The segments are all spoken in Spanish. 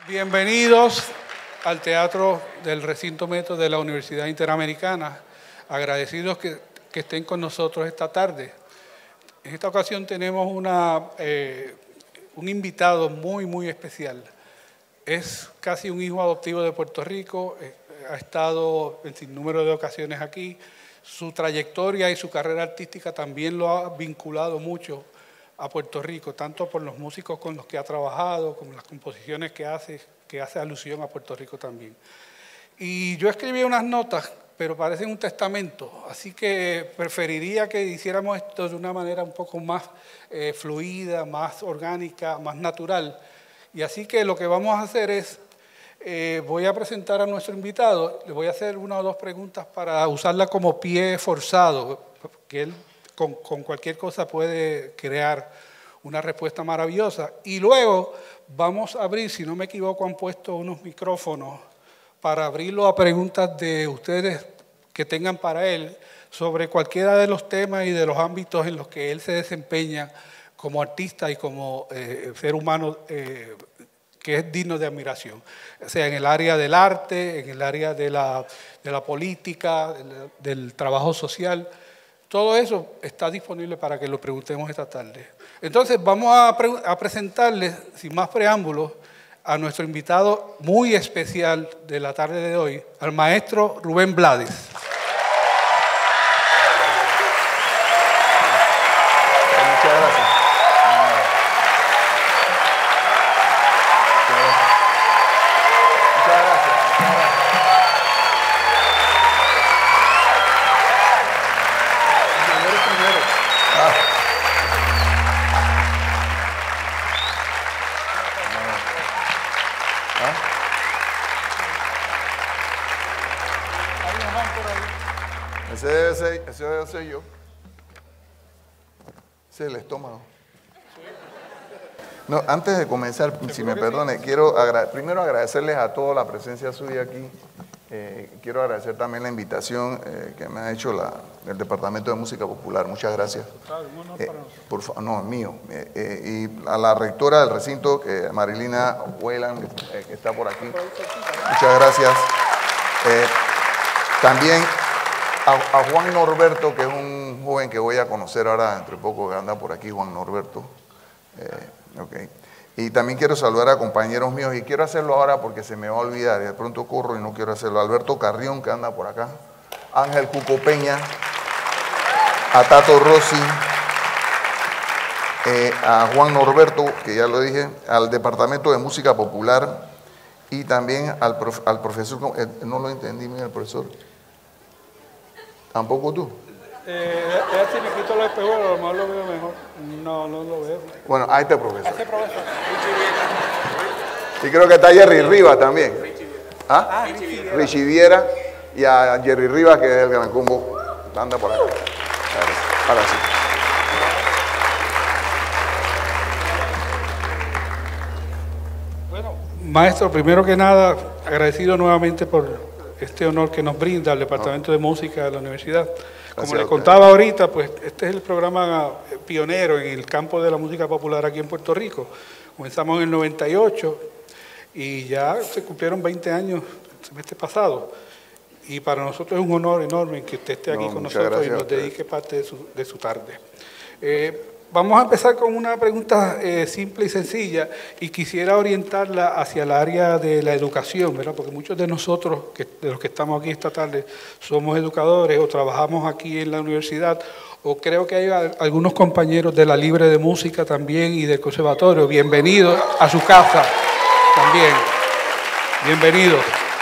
Bienvenidos al Teatro del Recinto Metro de la Universidad Interamericana. Agradecidos que estén con nosotros esta tarde. En esta ocasión tenemos un invitado muy especial. Es casi un hijo adoptivo de Puerto Rico, ha estado en sinnúmero de ocasiones aquí. Su trayectoria y su carrera artística también lo ha vinculado mucho a Puerto Rico, tanto por los músicos con los que ha trabajado, como las composiciones que hace alusión a Puerto Rico también. Y yo escribí unas notas, pero parecen un testamento, así que preferiría que hiciéramos esto de una manera un poco más fluida, más orgánica, más natural. Y así que lo que vamos a hacer es, voy a presentar a nuestro invitado, le voy a hacer una o dos preguntas para usarla como pie forzado, que él con cualquier cosa puede crear una respuesta maravillosa. Y luego vamos a abrir, si no me equivoco, han puesto unos micrófonos para abrirlo a preguntas de ustedes que tengan para él sobre cualquiera de los temas y de los ámbitos en los que él se desempeña como artista y como ser humano que es digno de admiración. O sea, en el área del arte, en el área de la política, del trabajo social. Todo eso está disponible para que lo preguntemos esta tarde. Entonces vamos a presentarles, sin más preámbulos, a nuestro invitado muy especial de la tarde de hoy, al maestro Rubén Blades. Muchas gracias. Ese debe ser yo. Ese es el estómago. No, antes de comenzar, si me perdone, quiero primero agradecerles a todos la presencia suya aquí. Quiero agradecer también la invitación que me ha hecho el Departamento de Música Popular. Muchas gracias. Por favor, no, es mío. Y a la rectora del recinto, Marilina Whelan, que está por aquí. Muchas gracias. También a Juan Norberto, que es un joven que voy a conocer ahora entre poco, que anda por aquí, Juan Norberto. Okay. Y también quiero saludar a compañeros míos, y quiero hacerlo ahora porque se me va a olvidar, y de pronto corro y no quiero hacerlo. Alberto Carrión, que anda por acá, Ángel Cuco Peña, a Tato Rossi, a Juan Norberto, que ya lo dije, al Departamento de Música Popular, y también al profesor, no lo entendí bien, el profesor. ¿Tampoco tú? Ella si me quito los espejuelos, a lo mejor lo veo mejor. No lo veo. Bueno, ahí está, profesor. Ese profesor. Y creo que está Jerry Rivas también. ¿Ah? Richie Viera. Y a Jerry Rivas, que es el gran combo. Anda por acá. Ahora sí. Bueno, maestro, primero que nada, agradecido nuevamente por este honor que nos brinda el Departamento de Música de la Universidad. Como les contaba ahorita, pues este es el programa pionero en el campo de la música popular aquí en Puerto Rico. Comenzamos en el 98 y ya se cumplieron 20 años el semestre pasado. Y para nosotros es un honor enorme que usted esté aquí con nosotros y nos dedique parte de su tarde. Vamos a empezar con una pregunta simple y sencilla, y quisiera orientarla hacia el área de la educación, ¿verdad? Porque muchos de nosotros, de los que estamos aquí esta tarde, somos educadores o trabajamos aquí en la universidad, o creo que hay algunos compañeros de la Libre de Música también y del Conservatorio. Bienvenidos a su casa también. Bienvenidos.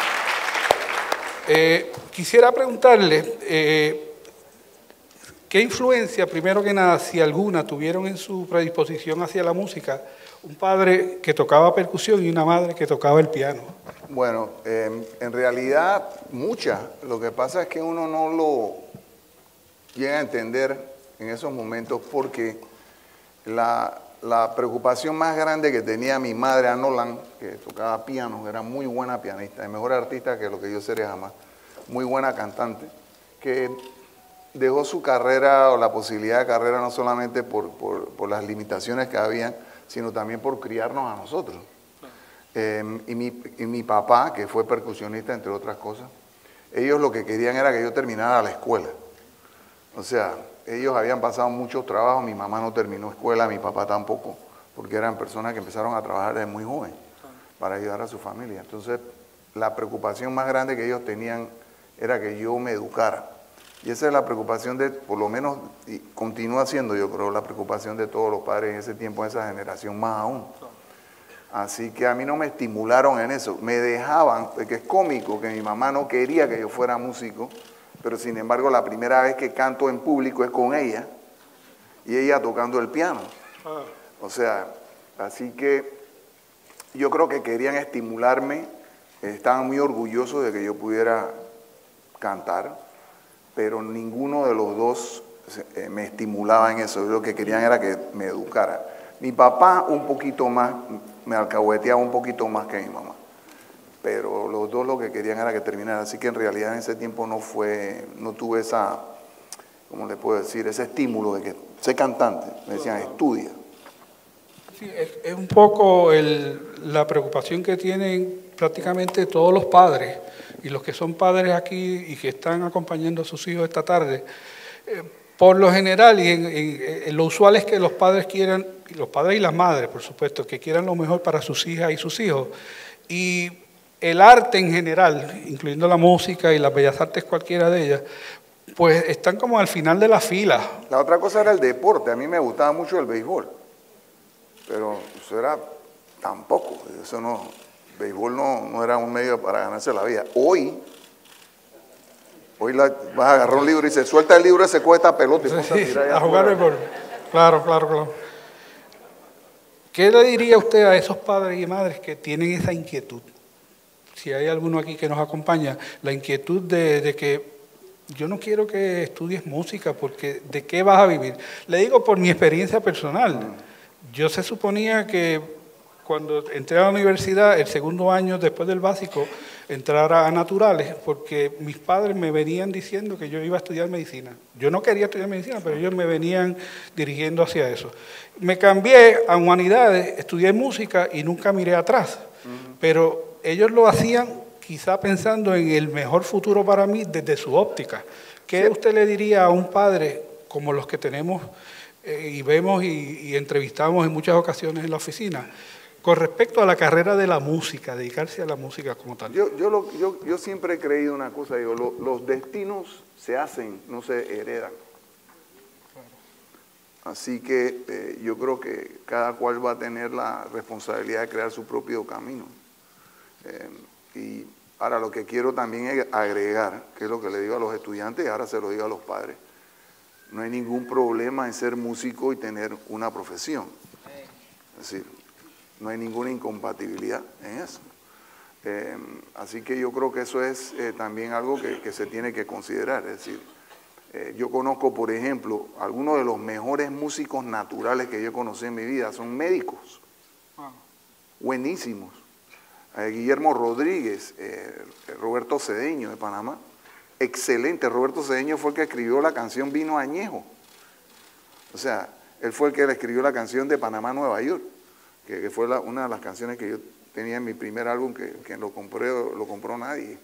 Quisiera preguntarle, ¿qué influencia, primero que nada, si alguna, tuvieron en su predisposición hacia la música un padre que tocaba percusión y una madre que tocaba el piano? Bueno, en realidad muchas. Lo que pasa es que uno no lo llega a entender en esos momentos porque la preocupación más grande que tenía mi madre, Anolan, que tocaba piano, era muy buena pianista, mejor artista que lo que yo seré jamás, muy buena cantante, que dejó su carrera o la posibilidad de carrera no solamente por las limitaciones que habían, sino también por criarnos a nosotros. Y mi papá, que fue percusionista, entre otras cosas, ellos lo que querían era que yo terminara la escuela. O sea, ellos habían pasado muchos trabajos, mi mamá no terminó escuela, mi papá tampoco, porque eran personas que empezaron a trabajar desde muy joven para ayudar a su familia. Entonces, la preocupación más grande que ellos tenían era que yo me educara. Y esa es la preocupación de, por lo menos, y continúa siendo, yo creo, la preocupación de todos los padres en ese tiempo, en esa generación más aún. Así que a mí no me estimularon en eso, me dejaban, porque es cómico que mi mamá no quería que yo fuera músico, pero sin embargo la primera vez que canto en público es con ella, y ella tocando el piano. O sea, así que yo creo que querían estimularme, estaban muy orgullosos de que yo pudiera cantar, pero ninguno de los dos me estimulaba en eso, lo que querían era que me educara. Mi papá un poquito más, me alcahueteaba un poquito más que mi mamá, pero los dos lo que querían era que terminara, así que en realidad en ese tiempo no tuve esa, ¿cómo le puedo decir? Ese estímulo de que sé cantante, me decían estudia. Sí, es un poco la preocupación que tienen prácticamente todos los padres y los que son padres aquí y que están acompañando a sus hijos esta tarde. Por lo general, y lo usual es que los padres quieran, y los padres y las madres, por supuesto, que quieran lo mejor para sus hijas y sus hijos. Y el arte en general, incluyendo la música y las bellas artes, cualquiera de ellas, pues están como al final de la fila. La otra cosa era el deporte, a mí me gustaba mucho el béisbol, pero eso era tampoco, eso no, béisbol no era un medio para ganarse la vida. Hoy vas a agarrar un libro y se suelta el libro y se coge esta pelota y ponte a tirar allá a jugar béisbol. Claro. ¿Qué le diría usted a esos padres y madres que tienen esa inquietud? Si hay alguno aquí que nos acompaña, la inquietud de que yo no quiero que estudies música porque ¿de qué vas a vivir? Le digo por mi experiencia personal. Yo se suponía que cuando entré a la universidad, el segundo año después del básico, entrar a naturales, porque mis padres me venían diciendo que yo iba a estudiar medicina. Yo no quería estudiar medicina, pero ellos me venían dirigiendo hacia eso. Me cambié a humanidades, estudié música y nunca miré atrás. Pero ellos lo hacían quizá pensando en el mejor futuro para mí desde su óptica. ¿Qué usted le diría a un padre como los que tenemos y vemos y entrevistamos en muchas ocasiones en la oficina, con respecto a la carrera de la música, dedicarse a la música como tal? Yo siempre he creído una cosa, digo, los destinos se hacen, no se heredan. Así que yo creo que cada cual va a tener la responsabilidad de crear su propio camino. Y ahora lo que quiero también es agregar, que es lo que le digo a los estudiantes y ahora se lo digo a los padres, no hay ningún problema en ser músico y tener una profesión. Es decir, no hay ninguna incompatibilidad en eso. Así que yo creo que eso es también algo que se tiene que considerar. Es decir, yo conozco, por ejemplo, algunos de los mejores músicos naturales que yo conocí en mi vida son médicos. Buenísimos. Guillermo Rodríguez, Roberto Cedeño de Panamá. Excelente. Roberto Cedeño fue el que escribió la canción Vino Añejo. O sea, él fue el que le escribió la canción de Panamá, Nueva York, que fue una de las canciones que yo tenía en mi primer álbum, que lo compró nadie.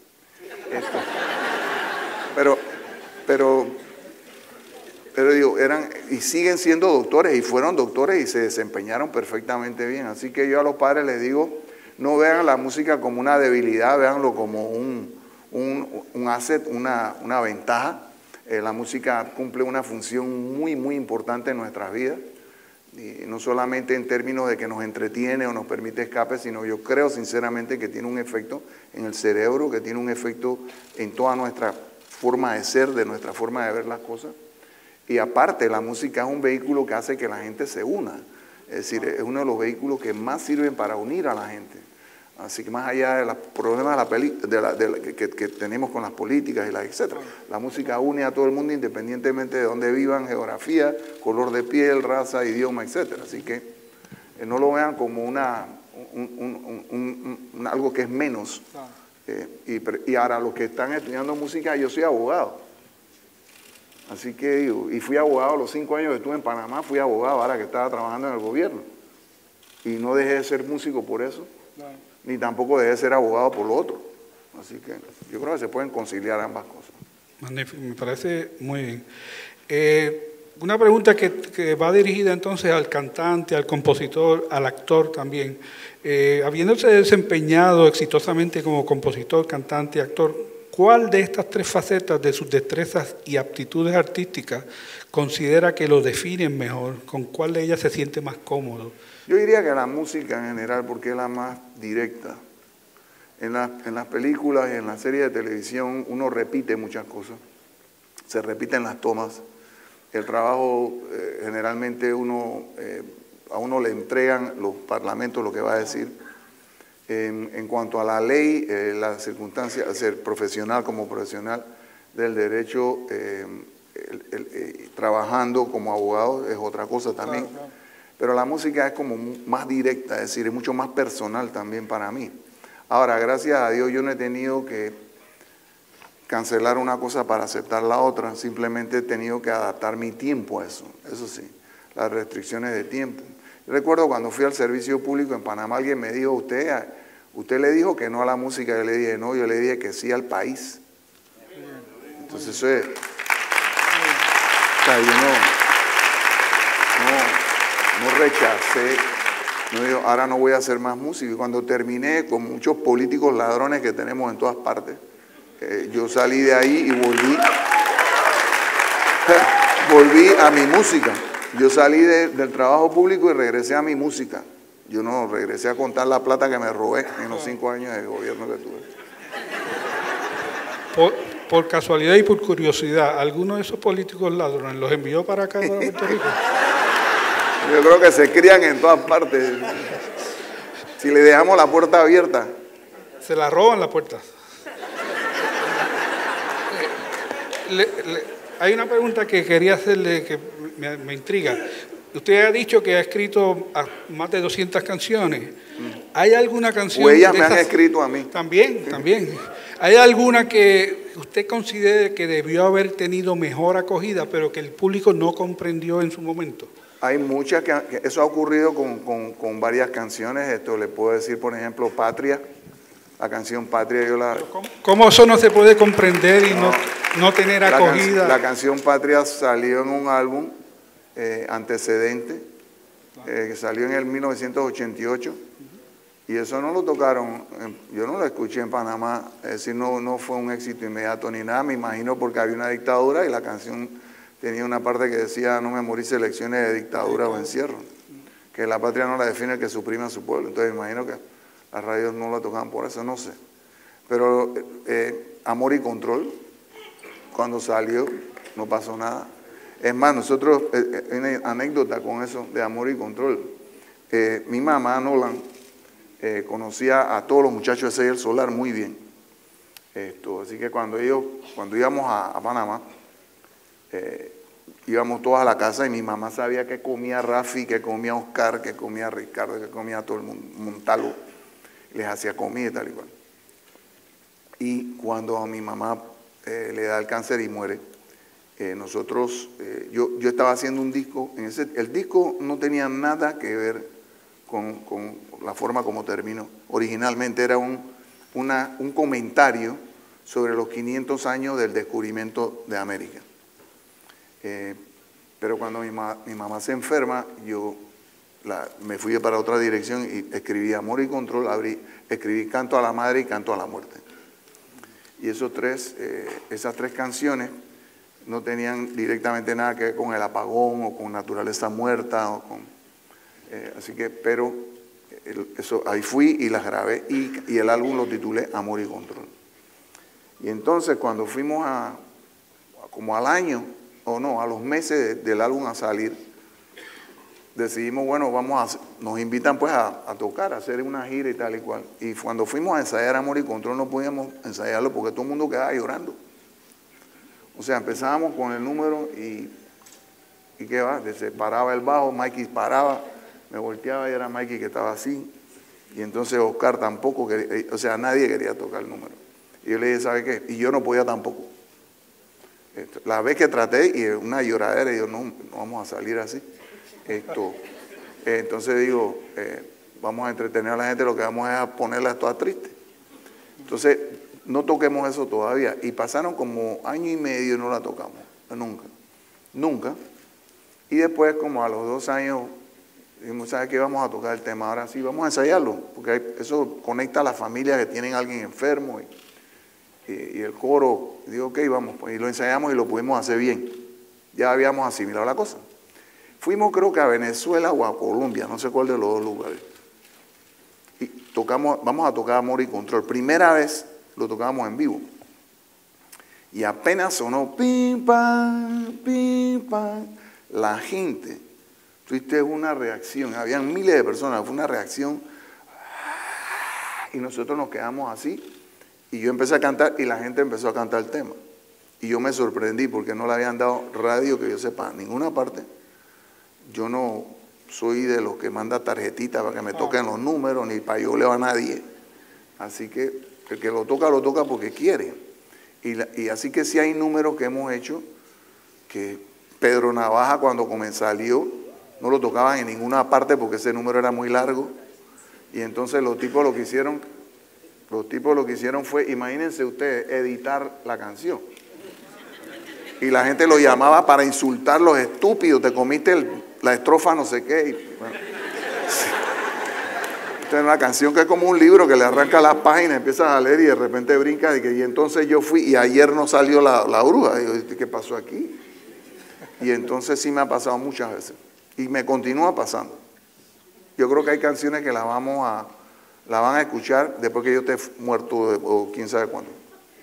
Pero digo, eran y siguen siendo doctores y fueron doctores y se desempeñaron perfectamente bien. Así que yo a los padres les digo, no vean la música como una debilidad, véanlo como un asset, una ventaja. La música cumple una función muy, muy importante en nuestras vidas. Y no solamente en términos de que nos entretiene o nos permite escape, sino yo creo sinceramente que tiene un efecto en el cerebro, que tiene un efecto en toda nuestra forma de ser, de nuestra forma de ver las cosas. Y aparte, la música es un vehículo que hace que la gente se una. Es decir, es uno de los vehículos que más sirven para unir a la gente. Así que más allá de los problemas que tenemos con las políticas y etcétera, la música une a todo el mundo independientemente de dónde vivan, geografía, color de piel, raza, idioma, etcétera. Así que no lo vean como algo que es menos. Y ahora los que están estudiando música, yo soy abogado. Así que y fui abogado los 5 años que estuve en Panamá, fui abogado ahora que estaba trabajando en el gobierno. Y no dejé de ser músico por eso. ni tampoco dejé de ser abogado por lo otro. Así que yo creo que se pueden conciliar ambas cosas. Magnífico, me parece muy bien. Una pregunta que va dirigida entonces al cantante, al compositor, al actor también. Habiéndose desempeñado exitosamente como compositor, cantante y actor, ¿cuál de estas tres facetas de sus destrezas y aptitudes artísticas considera que lo definen mejor? ¿Con cuál de ellas se siente más cómodo? Yo diría que la música en general, porque es la más directa. En las películas y en las series de televisión uno repite muchas cosas, se repiten las tomas. El trabajo, generalmente a uno le entregan los parlamentos lo que va a decir. En cuanto a la ley, las circunstancias, ser profesional como profesional del derecho, trabajando como abogado es otra cosa también. Claro, claro. Pero la música es como más directa, es decir, es mucho más personal también para mí. Ahora, gracias a Dios yo no he tenido que cancelar una cosa para aceptar la otra, simplemente he tenido que adaptar mi tiempo a eso sí, las restricciones de tiempo. Yo recuerdo cuando fui al servicio público en Panamá, alguien me dijo, usted le dijo que no a la música, yo le dije no, yo le dije que sí al país. Entonces eso es, o sea, yo no rechacé. No digo, ahora no voy a hacer más música. Y cuando terminé, con muchos políticos ladrones que tenemos en todas partes, yo salí de ahí y volví a mi música. Yo salí del trabajo público y regresé a mi música. Yo no regresé a contar la plata que me robé en los 5 años de gobierno que tuve. Por casualidad y por curiosidad, ¿alguno de esos políticos ladrones los envió para acá, para Puerto Rico? Yo creo que se crían en todas partes. Si le dejamos la puerta abierta. Se la roban la puerta. Hay una pregunta que quería hacerle que me intriga. Usted ha dicho que ha escrito más de 200 canciones. ¿Hay alguna canción? O ellas me han escrito a mí. También. ¿Hay alguna que usted considere que debió haber tenido mejor acogida, pero que el público no comprendió en su momento? Hay muchas que eso ha ocurrido con varias canciones. Esto le puedo decir, por ejemplo, Patria. La canción Patria yo la... ¿Cómo eso no se puede comprender y no tener acogida? La canción Patria salió en un álbum, Antecedente, que salió en el 1988, y eso no lo tocaron, yo no lo escuché en Panamá, es decir, no fue un éxito inmediato ni nada, me imagino porque había una dictadura y la canción tenía una parte que decía no memorice lecciones de dictadura o encierro, que la patria no la define el que suprime a su pueblo, entonces me imagino que las radios no la tocaban por eso, no sé. Pero Amor y Control, cuando salió, no pasó nada. Es más, nosotros, hay una anécdota con eso de Amor y Control. Mi mamá, Nolan, conocía a todos los muchachos de Sello Solar muy bien. Así que cuando íbamos a Panamá, íbamos todos a la casa y mi mamá sabía que comía Rafi, que comía Oscar, que comía Ricardo, que comía todo el mundo, Montalvo. Les hacía comida y tal y cual. Y cuando a mi mamá le da el cáncer y muere, yo estaba haciendo un disco, el disco no tenía nada que ver con la forma como terminó. Originalmente era un comentario sobre los 500 años del descubrimiento de América. Pero cuando mi mamá se enferma, me fui para otra dirección y escribí Amor y Control, escribí Canto a la Madre y Canto a la Muerte. Y esas tres canciones no tenían directamente nada que ver con el apagón o con naturaleza muerta, pero ahí fui y las grabé y el álbum lo titulé Amor y Control. Y entonces cuando fuimos como al año, a los meses del álbum a salir, decidimos, bueno, nos invitan pues a tocar, a hacer una gira y tal y cual. Y cuando fuimos a ensayar Amor y Control no podíamos ensayarlo porque todo el mundo quedaba llorando. O sea, empezábamos con el número y ¿qué va? Se paraba el bajo, Mikey paraba, me volteaba y era Mikey que estaba así. Y entonces Oscar tampoco quería, o sea, nadie quería tocar el número. Y yo le dije, ¿sabe qué? Y yo no podía tampoco. La vez que traté, y una lloradera, y yo, no vamos a salir así. Entonces digo, vamos a entretener a la gente, lo que vamos es a ponerla toda triste. Entonces, no toquemos eso todavía. Y pasaron como año y medio y no la tocamos, nunca. Y después, como a los 2 años, dijimos, ¿sabes qué? Vamos a tocar el tema, ahora sí, vamos a ensayarlo, porque eso conecta a las familias que tienen a alguien enfermo y el coro, digo, ok, vamos, pues, y lo ensayamos y lo pudimos hacer bien. Ya habíamos asimilado la cosa. Fuimos creo que a Venezuela o a Colombia, no sé cuál de los 2 lugares. Y tocamos, vamos a tocar Amor y Control. Primera vez lo tocábamos en vivo. Y apenas sonó pim, pam, la gente, tuviste una reacción, habían miles de personas, fue una reacción, y nosotros nos quedamos así, y yo empecé a cantar, y la gente empezó a cantar el tema. Y yo me sorprendí, porque no le habían dado radio, que yo sepa, en ninguna parte. Yo no soy de los que manda tarjetitas para que me toquen los números, ni para yo leo a nadie. Así que el que lo toca porque quiere. Y así que sí hay números que hemos hecho que Pedro Navaja cuando salió no lo tocaban en ninguna parte porque ese número era muy largo. Y entonces los tipos lo que hicieron fue, imagínense ustedes, editar la canción. Y la gente lo llamaba para insultar los estúpidos, te comiste la estrofa no sé qué. Y, bueno, sí. Esta es una canción que es como un libro que le arranca las páginas, empiezas a leer y de repente brinca. Y entonces yo fui y ayer no salió la bruja. Y yo, ¿qué pasó aquí? Y entonces sí me ha pasado muchas veces. Y me continúa pasando. Yo creo que hay canciones que la van a escuchar después que yo esté muerto o quién sabe cuándo.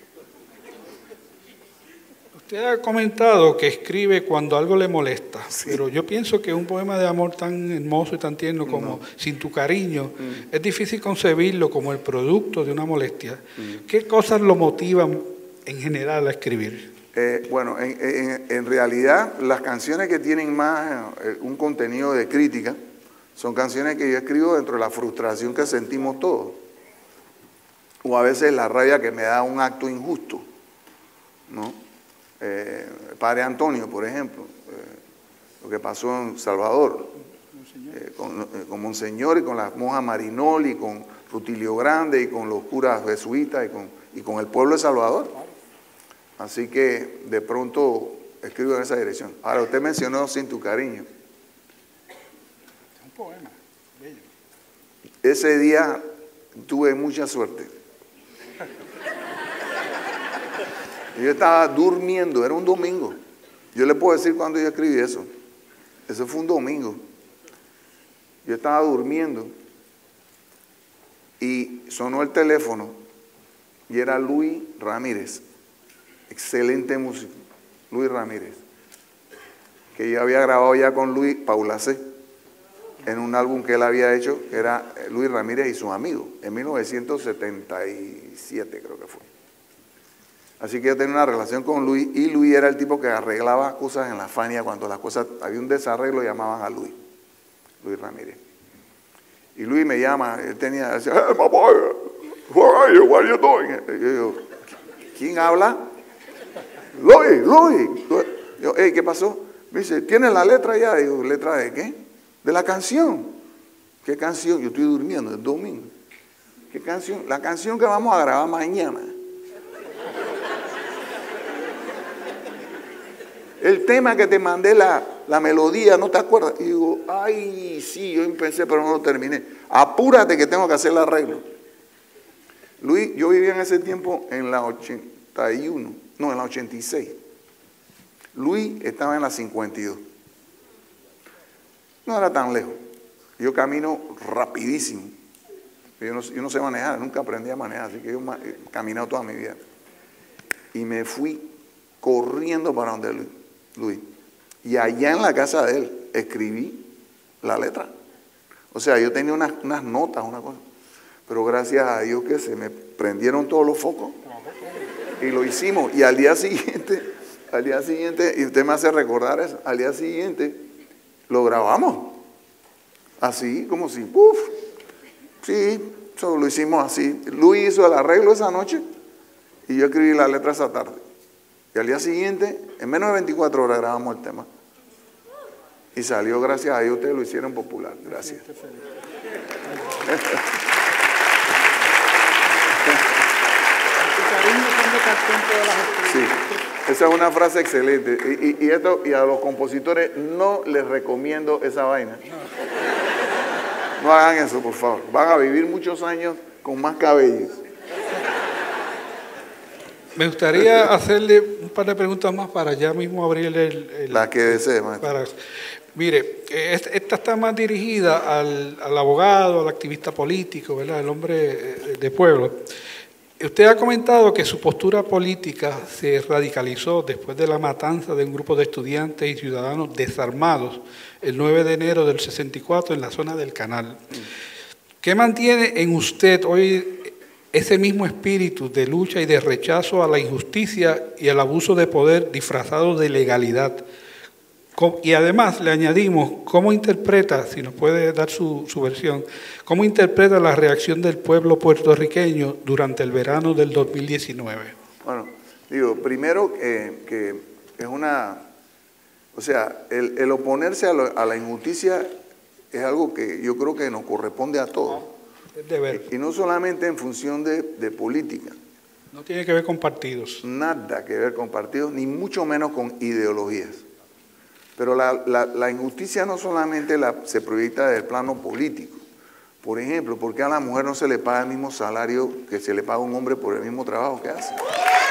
Usted ha comentado que escribe cuando algo le molesta, sí. Pero yo pienso que un poema de amor tan hermoso y tan tierno como Sin tu cariño, es difícil concebirlo como el producto de una molestia. ¿Qué cosas lo motivan en general a escribir? Bueno, en realidad las canciones que tienen más un contenido de crítica son canciones que yo escribo dentro de la frustración que sentimos todos. O a veces la rabia que me da un acto injusto, ¿no? Padre Antonio, por ejemplo, lo que pasó en Salvador, con Monseñor y con las monjas Marinoli, con Rutilio Grande y con los curas jesuitas y con el pueblo de Salvador. Así que de pronto escribo en esa dirección. Ahora, usted mencionó Sin tu cariño. Es un poema bello. Ese día tuve mucha suerte. Yo estaba durmiendo, era un domingo. Yo le puedo decir cuándo yo escribí eso. Eso fue un domingo. Yo estaba durmiendo y sonó el teléfono y era Luis Ramírez. Excelente músico, Luis Ramírez, que yo había grabado ya con Luis Paula C. en un álbum que él había hecho, que era Luis Ramírez y sus amigos, en 1977 creo que fue. Así que yo tenía una relación con Luis, y Luis era el tipo que arreglaba cosas en la Fania, cuando las cosas, había un desarreglo, llamaban a Luis Ramírez. Y Luis me llama, él decía, hey, my boy, where are you, what are you doing? Y yo digo, ¿quién habla? Luis. Yo, hey, ¿qué pasó? Me dice, ¿tienes la letra ya? Digo, ¿letra de qué? De la canción. ¿Qué canción? Yo estoy durmiendo, es domingo. ¿Qué canción? La canción que vamos a grabar mañana. El tema que te mandé, la melodía, ¿no te acuerdas? Y digo, ay, sí, yo empecé, pero no lo terminé. Apúrate que tengo que hacer el arreglo. Luis, yo vivía en ese tiempo en la 81, no, en la 86. Luis estaba en la 52. No era tan lejos. Yo camino rapidísimo. Yo no sé manejar, nunca aprendí a manejar, así que yo he caminado toda mi vida. Y me fui corriendo para donde Luis. Y allá en la casa de él escribí la letra. O sea, yo tenía unas notas, una cosa. Pero gracias a Dios que se me prendieron todos los focos. Y lo hicimos. Y al día siguiente, y usted me hace recordar eso, al día siguiente lo grabamos. Así, como si, ¡puf! Sí, lo hicimos así. Luis hizo el arreglo esa noche y yo escribí la letra esa tarde. Y al día siguiente, en menos de 24 horas grabamos el tema. Y salió, gracias a Dios, ustedes lo hicieron popular. Gracias. Sí, esa es una frase excelente. Y a los compositores no les recomiendo esa vaina. No hagan eso, por favor. Van a vivir muchos años con más cabellos. Me gustaría hacerle un par de preguntas más para ya mismo abrir la que desee, maestro. Mire, esta está más dirigida al abogado, al activista político, ¿verdad? El hombre de pueblo. Usted ha comentado que su postura política se radicalizó después de la matanza de un grupo de estudiantes y ciudadanos desarmados el 9 de enero del 64 en la zona del Canal. ¿Qué mantiene en usted hoy ese mismo espíritu de lucha y de rechazo a la injusticia y al abuso de poder disfrazado de legalidad? Y además le añadimos, ¿cómo interpreta, si nos puede dar su versión, cómo interpreta la reacción del pueblo puertorriqueño durante el verano del 2019? Bueno, digo, primero que es una, o sea, el oponerse a la injusticia es algo que yo creo que nos corresponde a todos. Es deber. Y no solamente en función de política. No tiene que ver con partidos. Nada que ver con partidos, ni mucho menos con ideologías. Pero la injusticia no solamente se proyecta desde el plano político. Por ejemplo, ¿por qué a la mujer no se le paga el mismo salario que se le paga a un hombre por el mismo trabajo que hace?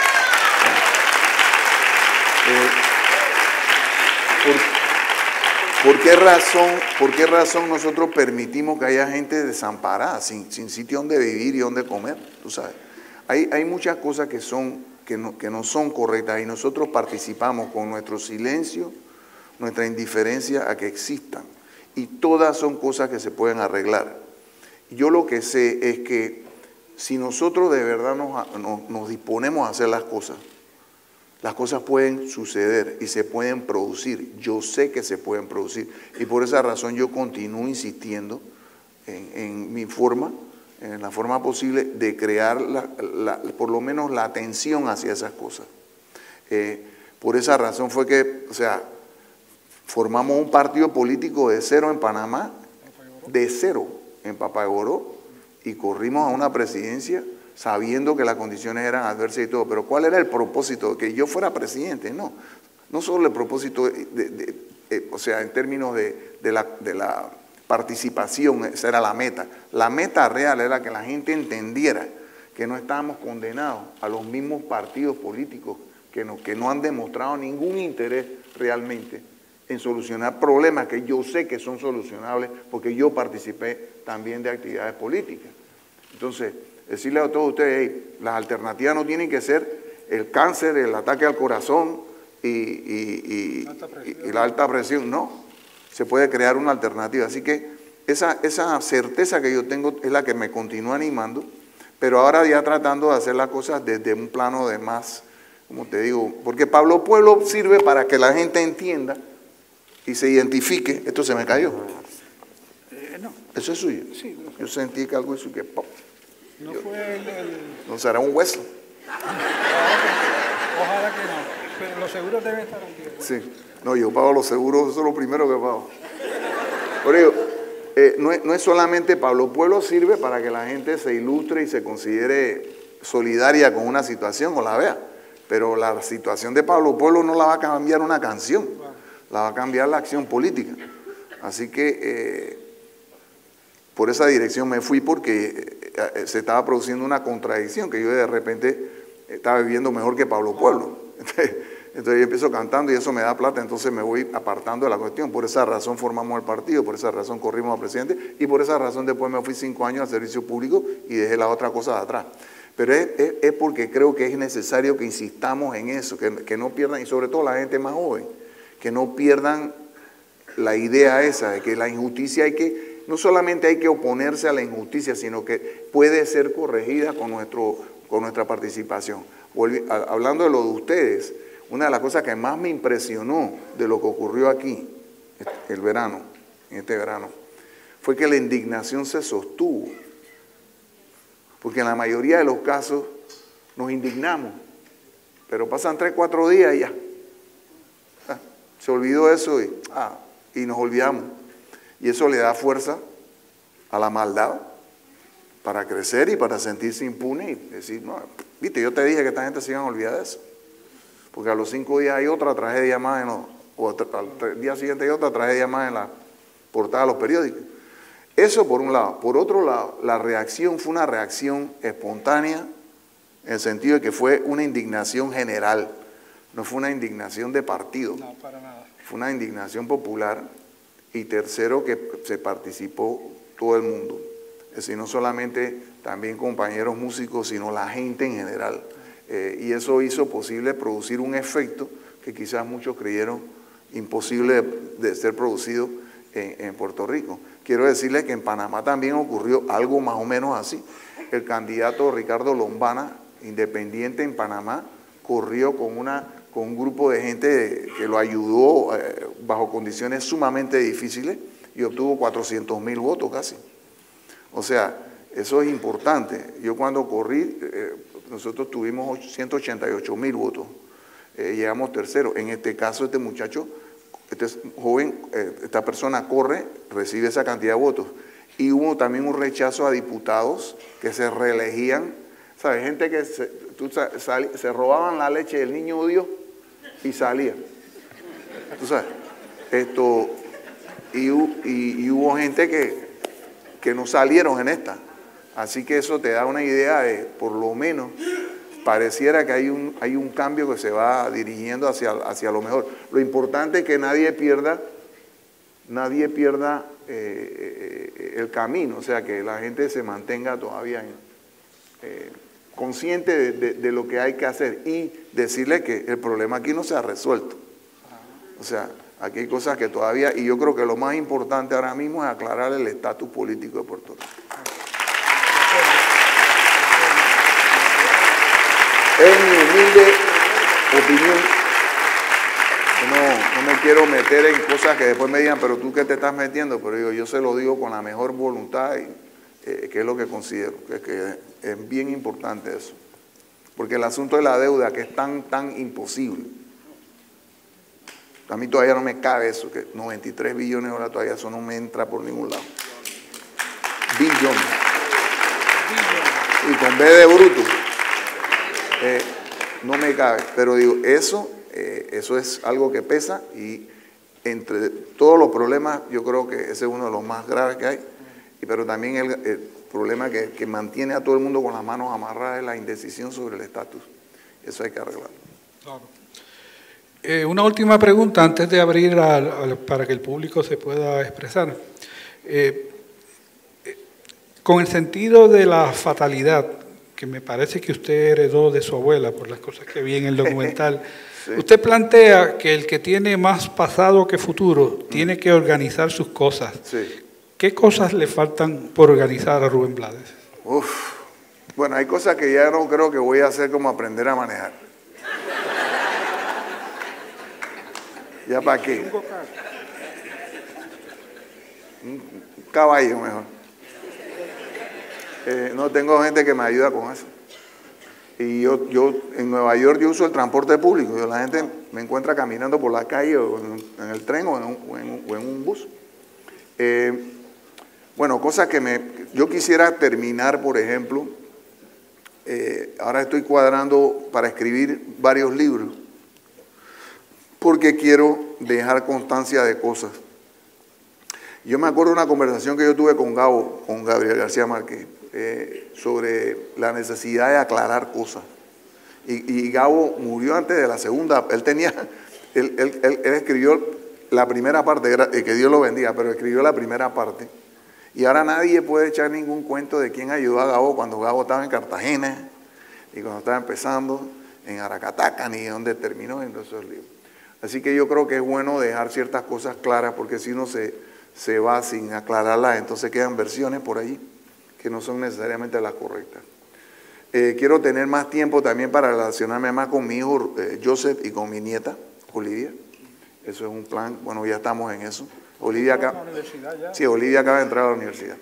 ¿Por qué razón nosotros permitimos que haya gente desamparada, sin sitio donde vivir y donde comer? Tú sabes, hay muchas cosas que no son correctas y nosotros participamos con nuestro silencio, nuestra indiferencia a que existan. Y todas son cosas que se pueden arreglar. Yo lo que sé es que si nosotros de verdad nos disponemos a hacer las cosas pueden suceder y se pueden producir. Yo sé que se pueden producir. Y por esa razón yo continúo insistiendo en la forma posible de crear por lo menos la atención hacia esas cosas. Por esa razón fue que, o sea, formamos un partido político de cero en Panamá, de cero en Papagoró, y corrimos a una presidencia sabiendo que las condiciones eran adversas y todo. Pero ¿cuál era el propósito? Que yo fuera presidente, no solo el propósito, o sea, en términos de la participación, esa era la meta. La meta real era que la gente entendiera que no estábamos condenados a los mismos partidos políticos que no han demostrado ningún interés realmente en solucionar problemas que yo sé que son solucionables porque yo participé también de actividades políticas. Entonces, decirle a todos ustedes, hey, las alternativas no tienen que ser el cáncer, el ataque al corazón y la alta presión, no. Se puede crear una alternativa. Así que esa certeza que yo tengo es la que me continúa animando, pero ahora ya tratando de hacer las cosas desde un plano de más, como te digo, porque Pablo Pueblo sirve para que la gente entienda y se identifique. Esto se me cayó. No. ¿Eso es suyo? Sí. Yo sentí que algo hizo que pop. No fue ¿No será un hueso? Ojalá que no. Pero los seguros deben estar aquí. Sí. No, yo pago los seguros, eso es lo primero que pago. Por ello, no es solamente Pablo Pueblo sirve para que la gente se ilustre y se considere solidaria con una situación o la vea. Pero la situación de Pablo Pueblo no la va a cambiar una canción, la va a cambiar la acción política. Así que por esa dirección me fui porque se estaba produciendo una contradicción, que yo de repente estaba viviendo mejor que Pablo Pueblo. Entonces yo empiezo cantando y eso me da plata, entonces me voy apartando de la cuestión. Por esa razón formamos el partido, por esa razón corrimos al presidente y por esa razón después me fui 5 años al servicio público y dejé la otra cosa de atrás. Pero es porque creo que es necesario que insistamos en eso, que no pierdan, y sobre todo la gente más joven, que no pierdan la idea esa de que la injusticia no solamente hay que oponerse a la injusticia, sino que puede ser corregida con nuestra participación. Hablando de lo de ustedes, una de las cosas que más me impresionó de lo que ocurrió aquí, en este verano, fue que la indignación se sostuvo. Porque en la mayoría de los casos nos indignamos, pero pasan 3, 4 días y ya. Se olvidó eso y nos olvidamos. Y eso le da fuerza a la maldad para crecer y para sentirse impune y decir, no, viste, yo te dije que esta gente se iban a olvidar de eso. Porque a los 5 días hay otra tragedia más, al día siguiente hay otra tragedia más en la portada de los periódicos. Eso por un lado. Por otro lado, la reacción fue una reacción espontánea, en el sentido de que fue una indignación general, no fue una indignación de partido. No, para nada. Fue una indignación popular. Y tercero, que se participó todo el mundo. Es decir, no solamente también compañeros músicos, sino la gente en general. Y eso hizo posible producir un efecto que quizás muchos creyeron imposible de ser producido en Puerto Rico. Quiero decirles que en Panamá también ocurrió algo más o menos así. El candidato Ricardo Lombana, independiente en Panamá, corrió con un grupo de gente que lo ayudó bajo condiciones sumamente difíciles y obtuvo 400.000 votos casi. O sea, eso es importante. Yo cuando corrí, nosotros tuvimos 188.000 votos, llegamos tercero. En este caso, este muchacho, este joven, esta persona corre, recibe esa cantidad de votos. Y hubo también un rechazo a diputados que se reelegían. ¿Sabes? Gente que se robaban la leche del niño Dios y salía. ¿Tú sabes? Y hubo gente que no salieron en esta. Así que eso te da una idea de, por lo menos, pareciera que hay un cambio que se va dirigiendo hacia lo mejor. Lo importante es que nadie pierda el camino, o sea, que la gente se mantenga todavía consciente de lo que hay que hacer y decirle que el problema aquí no se ha resuelto. O sea, aquí hay cosas que todavía, y yo creo que lo más importante ahora mismo es aclarar el estatus político de Puerto Rico. En mi humilde opinión, no me quiero meter en cosas que después me digan, pero tú qué te estás metiendo, pero yo se lo digo con la mejor voluntad, que es lo que considero, que es bien importante eso. Porque el asunto de la deuda, que es tan imposible, a mí todavía no me cabe eso, que 93 billones de dólares todavía eso no me entra por ningún lado. Billones. Y con B de bruto. No me cabe, pero digo, eso es algo que pesa y entre todos los problemas yo creo que ese es uno de los más graves que hay, pero también el problema que mantiene a todo el mundo con las manos amarradas es la indecisión sobre el estatus. Eso hay que arreglarlo. Claro. Una última pregunta antes de abrir para que el público se pueda expresar. Con el sentido de la fatalidad, que me parece que usted heredó de su abuela por las cosas que vi en el documental, sí. Usted plantea que el que tiene más pasado que futuro tiene que organizar sus cosas. Sí. ¿Qué cosas le faltan por organizar a Rubén Blades? Bueno, hay cosas que ya no creo que voy a hacer, como aprender a manejar. ¿Ya para qué? Un caballo mejor. No tengo gente que me ayuda con eso. Y yo en Nueva York yo uso el transporte público. La gente me encuentra caminando por la calle o en el tren o en un bus. Bueno, cosas que yo quisiera terminar, por ejemplo, ahora estoy cuadrando para escribir varios libros, porque quiero dejar constancia de cosas. Yo me acuerdo de una conversación que yo tuve con Gabriel García Márquez, sobre la necesidad de aclarar cosas. Y Gabo murió antes de la segunda. Él escribió la primera parte, que Dios lo bendiga, pero escribió la primera parte. Y ahora nadie puede echar ningún cuento de quién ayudó a Gabo cuando Gabo estaba en Cartagena y cuando estaba empezando en Aracataca, ni dónde terminó en esos libros. Así que yo creo que es bueno dejar ciertas cosas claras, porque si uno se va sin aclararlas, entonces quedan versiones por ahí que no son necesariamente las correctas. Quiero tener más tiempo también para relacionarme más con mi hijo Joseph y con mi nieta Olivia. Eso es un plan, bueno, ya estamos en eso. Olivia acaba de entrar a la universidad.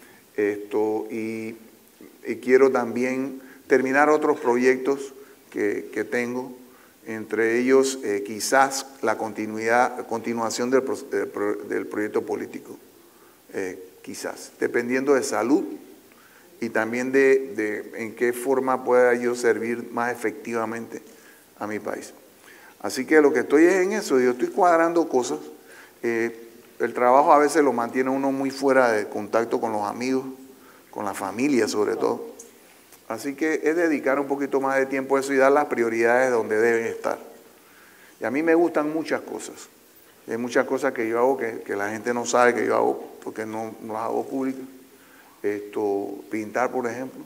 Y quiero también terminar otros proyectos que tengo, entre ellos quizás la continuación del proyecto político. Quizás, dependiendo de salud y también de en qué forma pueda yo servir más efectivamente a mi país. Así que lo que estoy es en eso, yo estoy cuadrando cosas. El trabajo a veces lo mantiene uno muy fuera de contacto con los amigos, con la familia sobre todo. Así que es dedicar un poquito más de tiempo a eso y dar las prioridades donde deben estar. Y a mí me gustan muchas cosas. Hay muchas cosas que yo hago que la gente no sabe que yo hago porque no las hago públicas. Pintar, por ejemplo.